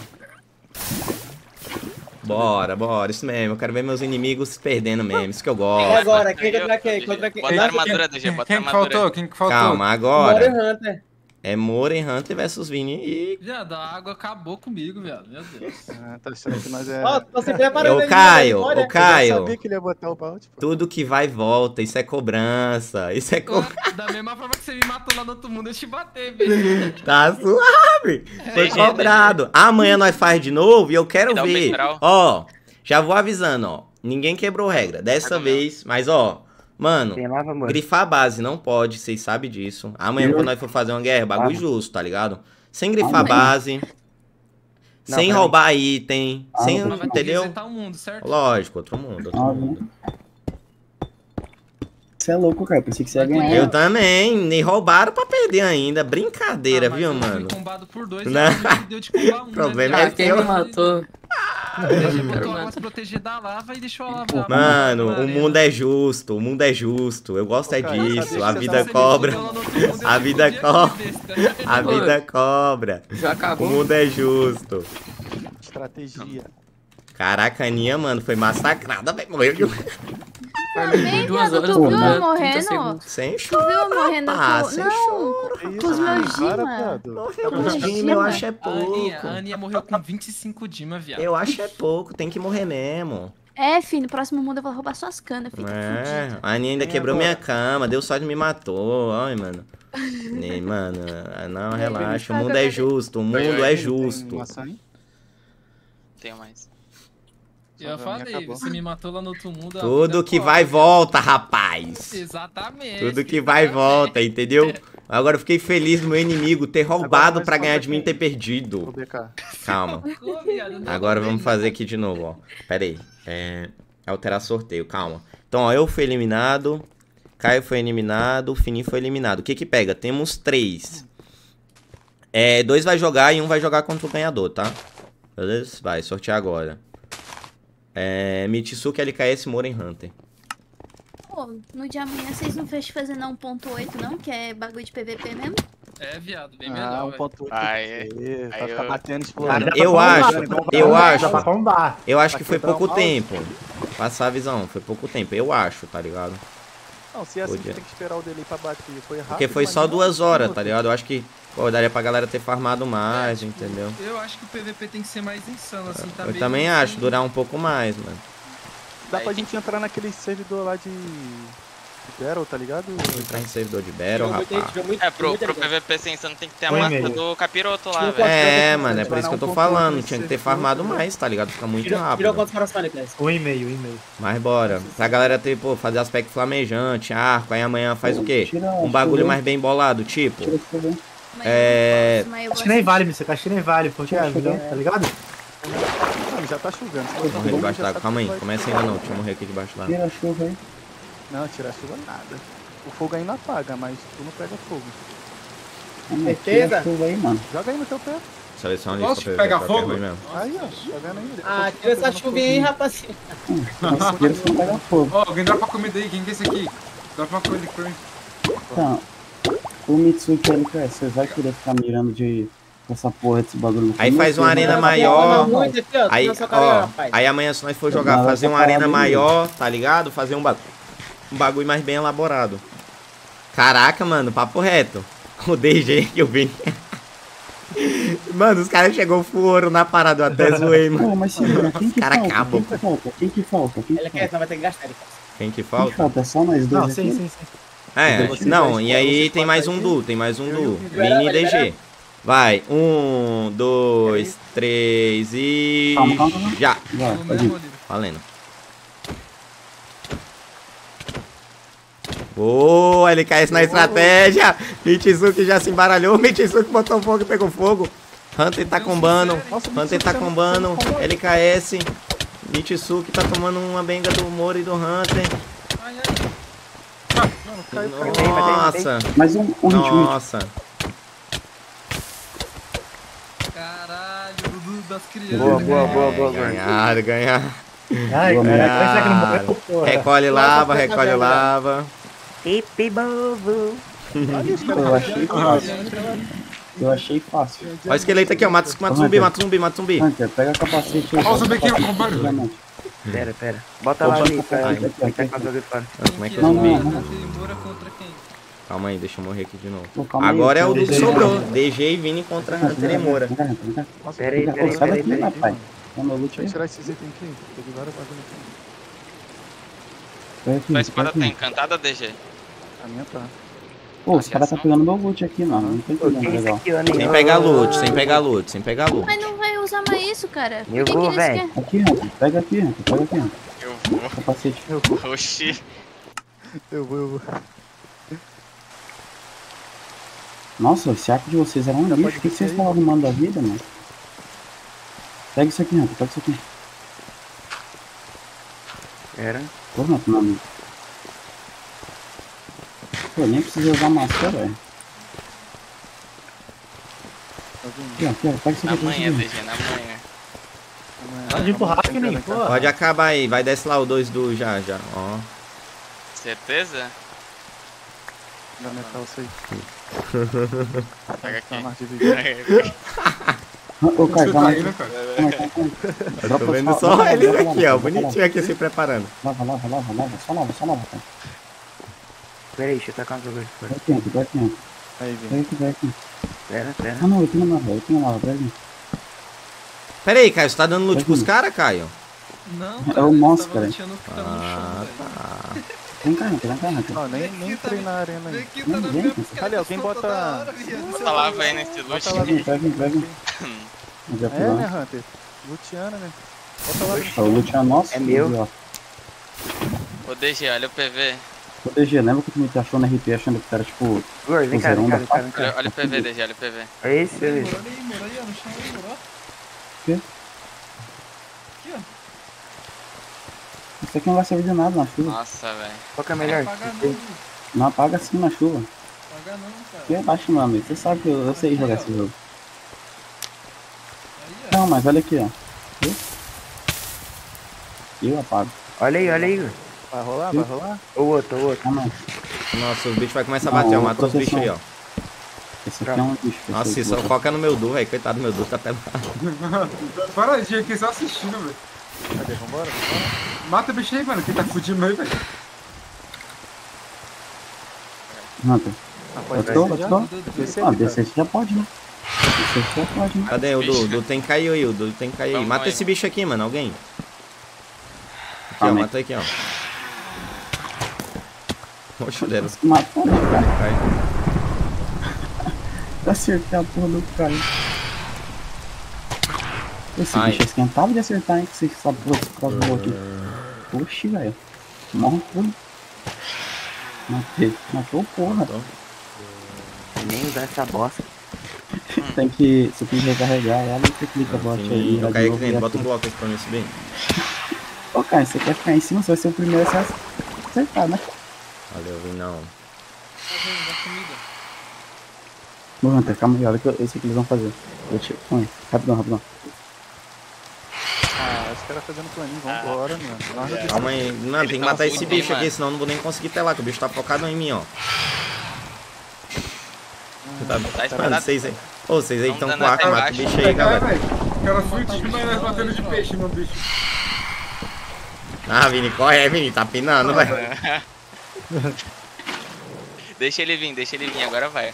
Bora, bora. Isso mesmo. Eu quero ver meus inimigos perdendo mesmo. Isso que eu E gosto. agora, quem contra quem? Contra quem? Bota a Nossa, armadura do G, bota a Quem que armadura. faltou? Quem que faltou? Calma, Mora agora Hunter. é Moren Hunter versus Vini e... Viado, a água acabou comigo, viado. Meu Deus. Ah, tá achando que nós é. Ó, tô se preparando Ô, aí, Caio, olha. ô, Eu Caio. sabia que ele ia botar o balde, pô. Tudo que vai e volta. Isso é cobrança. Isso é co... Da mesma forma que você me matou lá no outro mundo, eu te bater, velho. Tá suave. Foi cobrado. Amanhã nós faz de novo e eu quero Me dá um ver. peitoral. Ó, já vou avisando, ó. Ninguém quebrou regra. Dessa vez, mas ó, mano, Tem lava, amor. grifar a base não pode, vocês sabem disso. Amanhã, quando nós for fazer uma guerra, bagulho justo, tá ligado? Sem grifar a base, Não, sem peraí. roubar item, Ah, sem, não. Mas vai ter que entendeu? resetar o mundo, certo? Lógico, outro mundo, outro Ah, mundo. Você é louco, Caio. Pensei que você ia Mas ganhar. Eu também, me roubaram pra perder ainda. Brincadeira, Ah, mas viu, eu fui mano? combado por dois, Não. e a gente deu de combar um, O problema né, é Ah, viado? quem me matou? A gente botou Quero a matar. nossa proteger da lava e deixou a lava. Mano, o mundo é justo, o mundo é justo. Eu gosto é Ô, cara, disso. sabe A que vida você cobra. A vida co... cobra. A vida cobra. Já O acabou? mundo é justo. Estratégia. Caraca, a Aninha, mano, foi massacrada, velho. Morreu Farmei por duas viado, horas. tu por viu dia, eu morrendo? trinta segundos. sem Tu choro. viu eu morrendo Ah, com... sem Não, choro. Que com os isso, meus para, Dima. viado. Morreu com Mas os Dima, eu Dima. acho é A Aninha, a pouco. Aninha morreu com vinte e cinco Dima, viado. Eu acho é pouco, tem que morrer mesmo. É, filho, no próximo mundo eu vou roubar suas canas, fica É, fudido. a Aninha ainda Tem quebrou agora. minha cama, deu sorte e me matou. Ai, mano. E, mano, não, relaxa. O mundo é justo, o mundo é Tem justo. maçã aí? Tenho mais. Eu já falei, você me matou lá no outro mundo. a Tudo vida que corre. vai e volta, rapaz. Exatamente. Tudo que vai e volta, entendeu? Agora eu fiquei feliz do meu inimigo ter roubado pra ganhar de mim e ter perdido. Calma. Ô, viado, não Agora tô vamos vendo. fazer aqui de novo, ó. Pera aí. É... Alterar sorteio, calma. Então, ó, eu fui eliminado. Caio foi eliminado. O Fininho foi eliminado. O que que pega? Temos três. É, dois vai jogar e um vai jogar contra o ganhador, tá? Beleza? Vai, sortear agora. É... Mitsuki, L K S, Moren Hunter. Pô, no dia amanhã vocês não fecham fazer não um ponto oito não, que é bagulho de P V P mesmo? É, viado, bem Ah, melhor, um velho. ponto oito. Aí, Pra aí ficar eu- batendo, explorando. Eu acho, eu acho. Dá pra combar. Eu acho que Pra foi quebrar pouco o mouse. tempo. Passar a visão, foi pouco tempo. Eu acho, tá ligado? Não, se é assim, Podia. tem que esperar o delay pra bater. Foi rápido. Porque foi só imagina duas um horas, minuto. tá ligado? Eu acho que, pô, daria pra galera ter farmado mais, entendeu? Eu acho que o P V P tem que ser mais insano, assim, tá Eu meio também assim. acho, durar um pouco mais, mano. Dá pra gente entrar naquele servidor lá de... de Battle, tá ligado? Entrar em servidor de Battle, Tirou muito, rapaz. tirou muito, É, pro, muita pro coisa. P V P ser insano tem que ter a Um massa e-mail. do capiroto lá, Tirou velho. É, mano, é por isso que eu tô um falando. pouco Tinha que ter mais farmado servidor, mais, tá ligado? Fica muito Tirou, tirou rápido. quantos corações, Clécio? Um e-mail, um e-mail. Mas bora. Pra galera ter, pô, fazer aspecto flamejante, arco. Aí amanhã faz o quê? Tira- Um bagulho tira- mais bem bolado, tipo. tira esse problema. Amanhã É, eu posso, mas eu Acho vou que nem assistir. vale, você acho que nem vale, porque é, entendeu? Tá ligado? Não, já tá chovendo. Se Morrer for debaixo já d'água. sabe Calma aí, que vai- começa ainda não. Deixa eu morrer aqui debaixo d'água. Tira a chuva aí. Não, tirar chuva nada. O fogo ainda apaga, mas tu não pega fogo. Ah, mas Certeza? Tira a chuva aí, mano. Joga aí no teu pé. Seleciona Posso isso pra pegar pra fogo? perder mesmo. Aí, ó. Tá vendo aí? Ah, Tô tira essa pegando chuvinha aí, foguinho. rapaziada. Mas tira se não pegar fogo. Ó, alguém dropa comida aí. Quem que é esse aqui? Dropa uma comida aqui pra mim. Então, o Mitsuki L K S, vocês vão querer ficar mirando de essa porra desse bagulho no Aí começo, faz uma né? arena Não, maior. não, muito aqui, ó, Aí, na sua cara, ó, rapaz. aí amanhã se nós for jogar, Não, fazer essa uma arena parada aí. maior, tá ligado? Fazer um, ba... um bagulho mais bem elaborado. Caraca, mano, papo reto. O D G que eu vi. Mano, os caras chegou full ouro na parada, eu até zoei, mano. Pô, mas se liga, quem que Cara, falta? acabou. Quem que falta? Quem que falta? Quem que Ele quer, falta? senão vai ter que gastar ele. cara. Quem que Quem que falta? falta? É só nós dois Não, sim, aqui? sim, sim. É, Vocês não, dois, e aí vocês tem mais um quatro aí. duo, tem mais um Eu e duo. o Vini. Vini e D G. Libera. Vai, um, dois, três e... Calma, calma, calma. Já, Vai, No pode mesmo ir. livro. valendo. Boa, ele cai na estratégia. Michizuki já se embaralhou. Michizuki botou fogo e pegou fogo. Hunter tá combando. Nossa, o Hunter tá Mitsuki combando. tá- L K S. Michizuki tá tomando uma benga do Moro e do Hunter. Ai, ai. Mano, caiu, caiu. Matei, matei, matei. Nossa. Mais um, um hit, um hit. Nossa. Caralho, Dudu das crianças. Boa, boa, boa, boa, boa. Ganharam, ganharam. Ai, Boa, cara, cara. será que não morreu, porra? Recolhe lava, recolhe lava. Pipi bobo. Eu achei fácil. Eu achei fácil. Olha o esqueleto aqui, ó. Mata, mata zumbi, mata zumbi, mata zumbi. Hunter, pega capacete aí. Ó, o zumbi aqui, pega ó, com barulho. diamante. Pera, pera. Bota Opa, lá ali, opa, pra aqui, ele aqui, tá aqui. com a jogo fora. Ah, como é que Que eu Não, morri? não, não. Moura contra quem? Calma aí, deixa eu morrer aqui de novo. Pô, calma aí, Agora é o pô, do que D G. sobrou. D G e Vini contra Hunter e Moura. Vem cá, vem cá. Nossa, Pera aí, vou pera aí, Pô, sai pera aí, daqui, pera aí. rapaz. Tá meu loot Deixa aí. eu tirar esses itens aqui. Peguei vários bagulho aqui. Pega aqui, Tua espada pega tá aqui. encantada, D G? A minha tá. Pô, os caras tá pegando meu loot aqui, mano. Não tem Pô, problema, que isso legal. aqui, ó, nem- Sem pegar loot, sem pegar loot, sem pegar loot. Mas não vai usar mais isso, cara. Por Eu que vou, que eles véi. querem? Aqui, Hunter. Pega aqui, Hunter. Pega aqui, Hunter. Eu vou. Capacete. Eu vou, Oxi. eu vou, eu vou. Nossa, esse arco de vocês era um lixo. O que que vocês estavam arrumando da vida, mano? Pega isso aqui, Hunter. Pega isso aqui. Pera. Pô, Hunter, meu amigo. Pô, nem precisa usar máscara, velho. Tá vendo? Aqui, ó, aqui, ó. Pega isso Na aqui. pega manhã, isso D aqui. G, na manhã. Amanhã. Para de empurrar, Tem Fininho, cara, porra. Pode acabar aí, vai desce lá o dois do já, já, ó. Certeza? Da minha calça aí. Pega Tá aqui. mais de vídeo. Ô, Caio, Você calma tá aí. indo, cara? Calma aí, calma aí. Eu Dropa tô vendo só- só lava, eles lava, aqui, lava, ó, lava, bonitinho aqui se preparando. Lava, lava, lava, lava. Só lava, só lava, cara. Pera aí, deixa eu tacar um jogo aqui fora. Vai aqui, Hunter. Vai aqui, Hunter. Aí, Vai Vini. aqui, vai aqui. Pera, pera. Ah, não, aqui não lava. Aqui não lava. Pega aqui. Pera aí, Caio, você tá dando loot pros caras, Caio? Não, É o ele monstro, tava cara. luteando o que tava no chão, velho. Vem cá, Hunter. Vem cá, Hunter. Não, nem, nem Aqui tá entrei me- na arena Vem aí. aqui, tá Não, na vem, minha cara. busca, Ali, alguém toda bota- hora, viado. Bota lava aí nesse loot. Bota lá Pega aqui, pega aqui, pega aqui. Já fui É, lá. né, Hunter? Luciana, né? O loot é nosso. É meu. Ó. Ô, D G, olha o P V. Ô, D G, lembra que tu me achou no R P achando que era tipo. Igor, vem cá, vem cá, vem cá, vem cá. Olha, olha o P V, D G, olha o P V. É esse, é esse. Morou ali, morou ali, ó, no chão aí, morou. Quê? Aqui, ó. Isso aqui não vai servir de nada na chuva. Nossa, velho. Qual que é melhor? Não apaga não, viu? Não apaga assim na chuva. Apaga não, cara. Que abaixo, meu amigo. Você sabe que eu, eu sei Aqui, jogar ó. esse jogo. Aí, ó. Não, mas olha aqui, ó. Viu? Eu apago. Olha aí, olha aí, Igor. Vai rolar, vai rolar? O outro, o outro. Ah, não. Nossa, os bichos vai começar a Não, bater, ó. outra Matou os bichos aí, ó. Esse aqui é um bicho. Nossa, esse isso só aqui. foca no meu Du, velho. Coitado do meu Du, tá pelado. Paradinha aqui só assistindo, velho. Cadê? Vambora, vambora. Mata o bicho aí, mano, que tá fudindo aí, velho. Hunter. Ah, pode Let's go, descer let's já? go. Descer, Ah, Vitor. descer já pode, né? Descer já pode, né? Cadê o Du? O Du tem que cair aí, o Du tem que cair aí. Vamos Mata aí. esse bicho aqui, mano, alguém. Aqui, ó, Calma aí. mata aqui, ó. Oxe, deram. Se matou, né, cara? Cai. Pra acertar a porra do cara. Esse Ai. bicho é esquentado de acertar, hein? Que você sabe por esse crossbow aqui. Oxi, velho. Morre tudo. Matei. Matou porra. Nem usar essa bosta. Tem que. Você tem que recarregar ela e você clica bot aí. Sim, vai eu de caí novo aqui e dentro, bota um assim. bloco aqui pra mim subir. Ô, cara, você quer ficar em cima, você vai ser o primeiro a se acertar, né? Valeu, vim não. Tá vendo, da comida. Ô, Hunter, calma aí, olha que eu, eu sei o que eles vão fazer. Eu te. Calma aí, rapidão, rapidão. Ah, os caras fazendo planinho, vambora, mano. Nós já Calma aí. Mano, tem que tão matar esse fudidos, bicho aqui, mano. senão eu não vou nem conseguir pelar, que o bicho tá focado em mim, ó. Tá, mano, vocês aí. Ô, vocês aí estão Vamos com dando arco, até mata o embaixo. bicho aí, galera. velho. O cara fudido, mas nós batendo de peixe no bicho. Ah, Vini, corre aí, Vini, tá pinando, velho. Deixa ele vir, deixa ele vir, agora vai.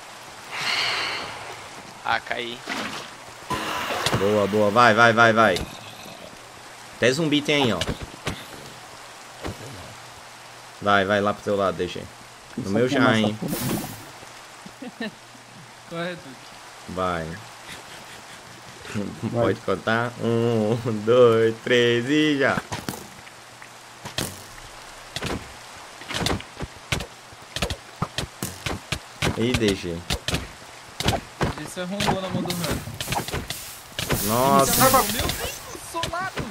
Ah, caí. Boa, boa, vai, vai, vai, vai. Até zumbi tem aí, ó. Vai, vai lá pro teu lado, D G. No meu já, hein. Corre, Duque. Vai. Pode contar? Um, dois, três e já. E D G. Isso arrombou na mão do Hunter. Nossa. Meu Deus, solado!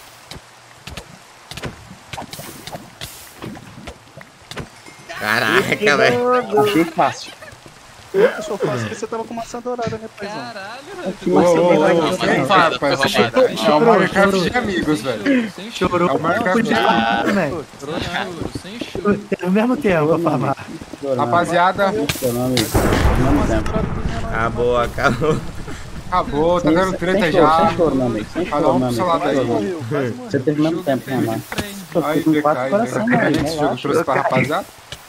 Caraca, velho. Achei fácil. Eu sou fácil porque você tava com maçã dourada, né, paizão? Caralho, Que maçã Ô, ô, dourada. ô, Foi Quem roubado, foi faz? roubado. É o Minecraft de amigos, velho. sem choro, Chorou. É o Minecraft de Podia amigos. matar, velho. sem choro, sem choro. Tem o mesmo tempo pra farmar. Rapaziada, Seu nome, seu nome tempo. Acabou, acabou. acabou, tá Sem- dando treta sem já. choro, sem choro, meu amigo. Sem Cada choro, um meu pro seu amigo. lado Sem aí. choro, Morreu, quase morreu. Você teve o mesmo tempo, né, mano? Pô, Aí, fiquei com quatro Decai, coração, Decai, velho. esse jogo Relaxa. trouxe pra rapaziada.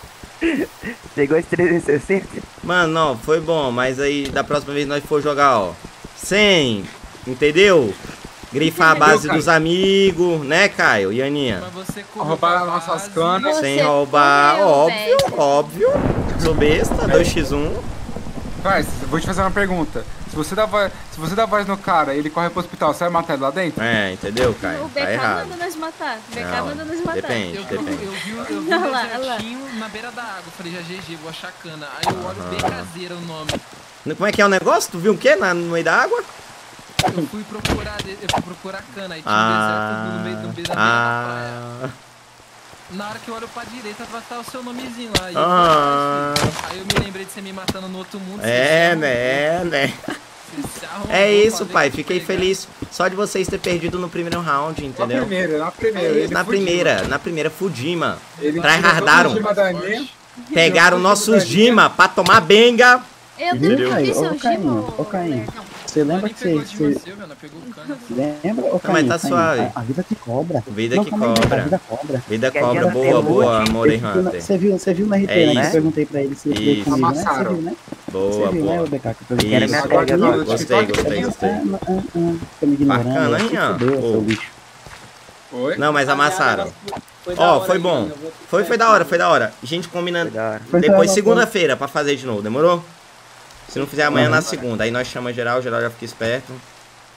Pegou esse trezentos e sessenta? Mano, não, foi bom, mas aí da próxima vez nós for jogar, ó. Sem, entendeu? Grifar a base Caio? dos amigos, né, Caio e Aninha? Mas você correu Roubar pra as nossas base. canas. Você Sem roubar, correu, óbvio, velho. óbvio. Sou besta, dois por um. Vai, vou te fazer uma pergunta. Se você dá voz, se você dá voz no cara e ele corre pro hospital, você vai matar ele lá dentro? É, entendeu, Caio? O Tá B K errado. manda nós matar. O B K Não, manda nós matar. depende. Eu, eu, Depende. eu vi, eu vi Olha um lá, olha lá. desertinho na beira da água. Eu falei, já G G, vou achar cana. Aí eu olho bem caseira o nome. Como é que é o negócio? Tu viu o quê na, no meio da água? Eu fui procurar, de- eu fui procurar cana. Aí tinha Ah, um deserto no meio, no meio da beira da ah, praia. Na hora que eu olho pra direita, vai estar o seu nomezinho lá. E eu Ah. falei, "Ah, aí eu me lembrei de você me matando no outro mundo. é, né, né. Você se arrombou, É isso, falei pai. que Fiquei pegar. feliz só de vocês ter perdido no primeiro round, Na entendeu? primeira, na primeira. ele Na fudiu. primeira, na primeira, fudi, mano. Ele Tryhardaram. tirou todo o time da Aninha. Pegaram nossos Dima pra tomar benga. Eu Entendeu? devolvi Ô, seu Caim, gimo. ô, Caim. Lerdão. Você lembra Nem que pegou você. de você... você, mano, pegou cana. Lembra? Ô, mas Caim, tá Caim, suave. A, a vida que cobra. Vida Não, que calma aí, cobra. A vida cobra. Vida Que cobra, adianta boa, ter boa, loot. Morey Você viu, Hunter. você viu, você viu no R P, É né? Que eu isso. perguntei pra ele se ele veio Isso. comigo, né? Você Amassaram. viu, né? Boa, Você viu, né, boa. o B K? Que eu perguntei. Isso, minha Agora tag no agora. gostei, TikTok, gostei, tem- gostei. Ah, ah, ah, ah, Fica me ignorando. Bacana, Se hein, ó? fudeu, Pô. seu bicho. Oi? Não, mas amassaram. Foi da Ó, hora foi aí, bom. mano. Eu vou- Foi, foi da hora, foi da hora. Gente combinando. Foi da hora. Foi Depois da hora, segunda-feira pra fazer de novo, demorou? Se não fizer amanhã Uhum. na segunda. Aí nós chamamos geral, geral já fica esperto.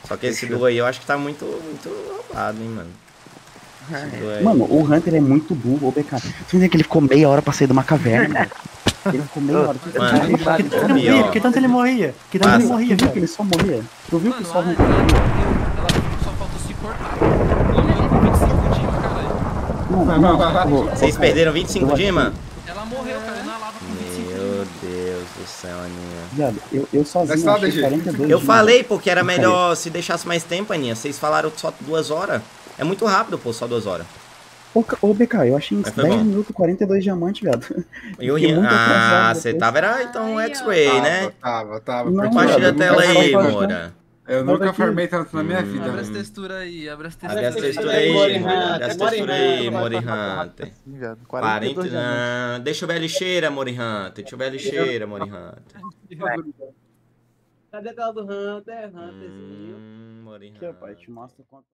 Só que esse Fechou. duo aí eu acho que tá muito, muito roubado, hein, mano. Esse duo aí. Mano, o Hunter é muito burro, ô B K. Você vê que ele ficou meia hora pra sair de uma caverna, mano. Ele ficou meia hora. Mano, Por que tanto ele morria? Por que tanto ele morria? Que tanto ele Passa. morria, Tu viu que velho? ele só morria? Tu viu que Mano, só a o Hunter Anitta morria? morreu. Ela só faltou se cortar. Ela morreu com vinte e cinco dimas, caralho. Não, não, ô, ô, Vocês cara, perderam vinte e cinco eu Dima? achei- Ela morreu, caiu na lava com vinte e cinco Meu Deus do céu, Aninha. Viado, eu, eu sozinho Mas tá, achei D G. quarenta e dois Eu dias. falei porque era Eu falei. melhor se deixasse mais tempo, Aninha. Vocês falaram só duas horas. É muito rápido, pô, só duas horas. Ô, Ca- ô, B K, eu achei uns Mas foi dez bom. minutos, quarenta e dois diamantes, viado. E o Fiquei Rian. muito Ah, atrasado você depois. tava, era então Ai, X-Ray, Tava, né? tava, tava. Não, porque Compartilha a viado, tela eu aí, só- Moura. Eu Mas nunca aqui- farmei tanto na minha Hum. vida. Abre as mano. texturas aí, abre as Abre texturas. as Abre as texturas texturas aí, aí, Moura. Abre Hunter. as Mori texturas aí, Hunter. Mori Rápido Hunter. assim, viado. quarenta. quarenta e dois diamantes. ah, Deixa eu ver a lixeira, Mori Hunter. Deixa eu ver a lixeira, Mori Hunter. Cadê a tela do Hunter? Hunter sumiu. Hum, Mori Aqui, ó, pai, Hunter. te mostro quanto.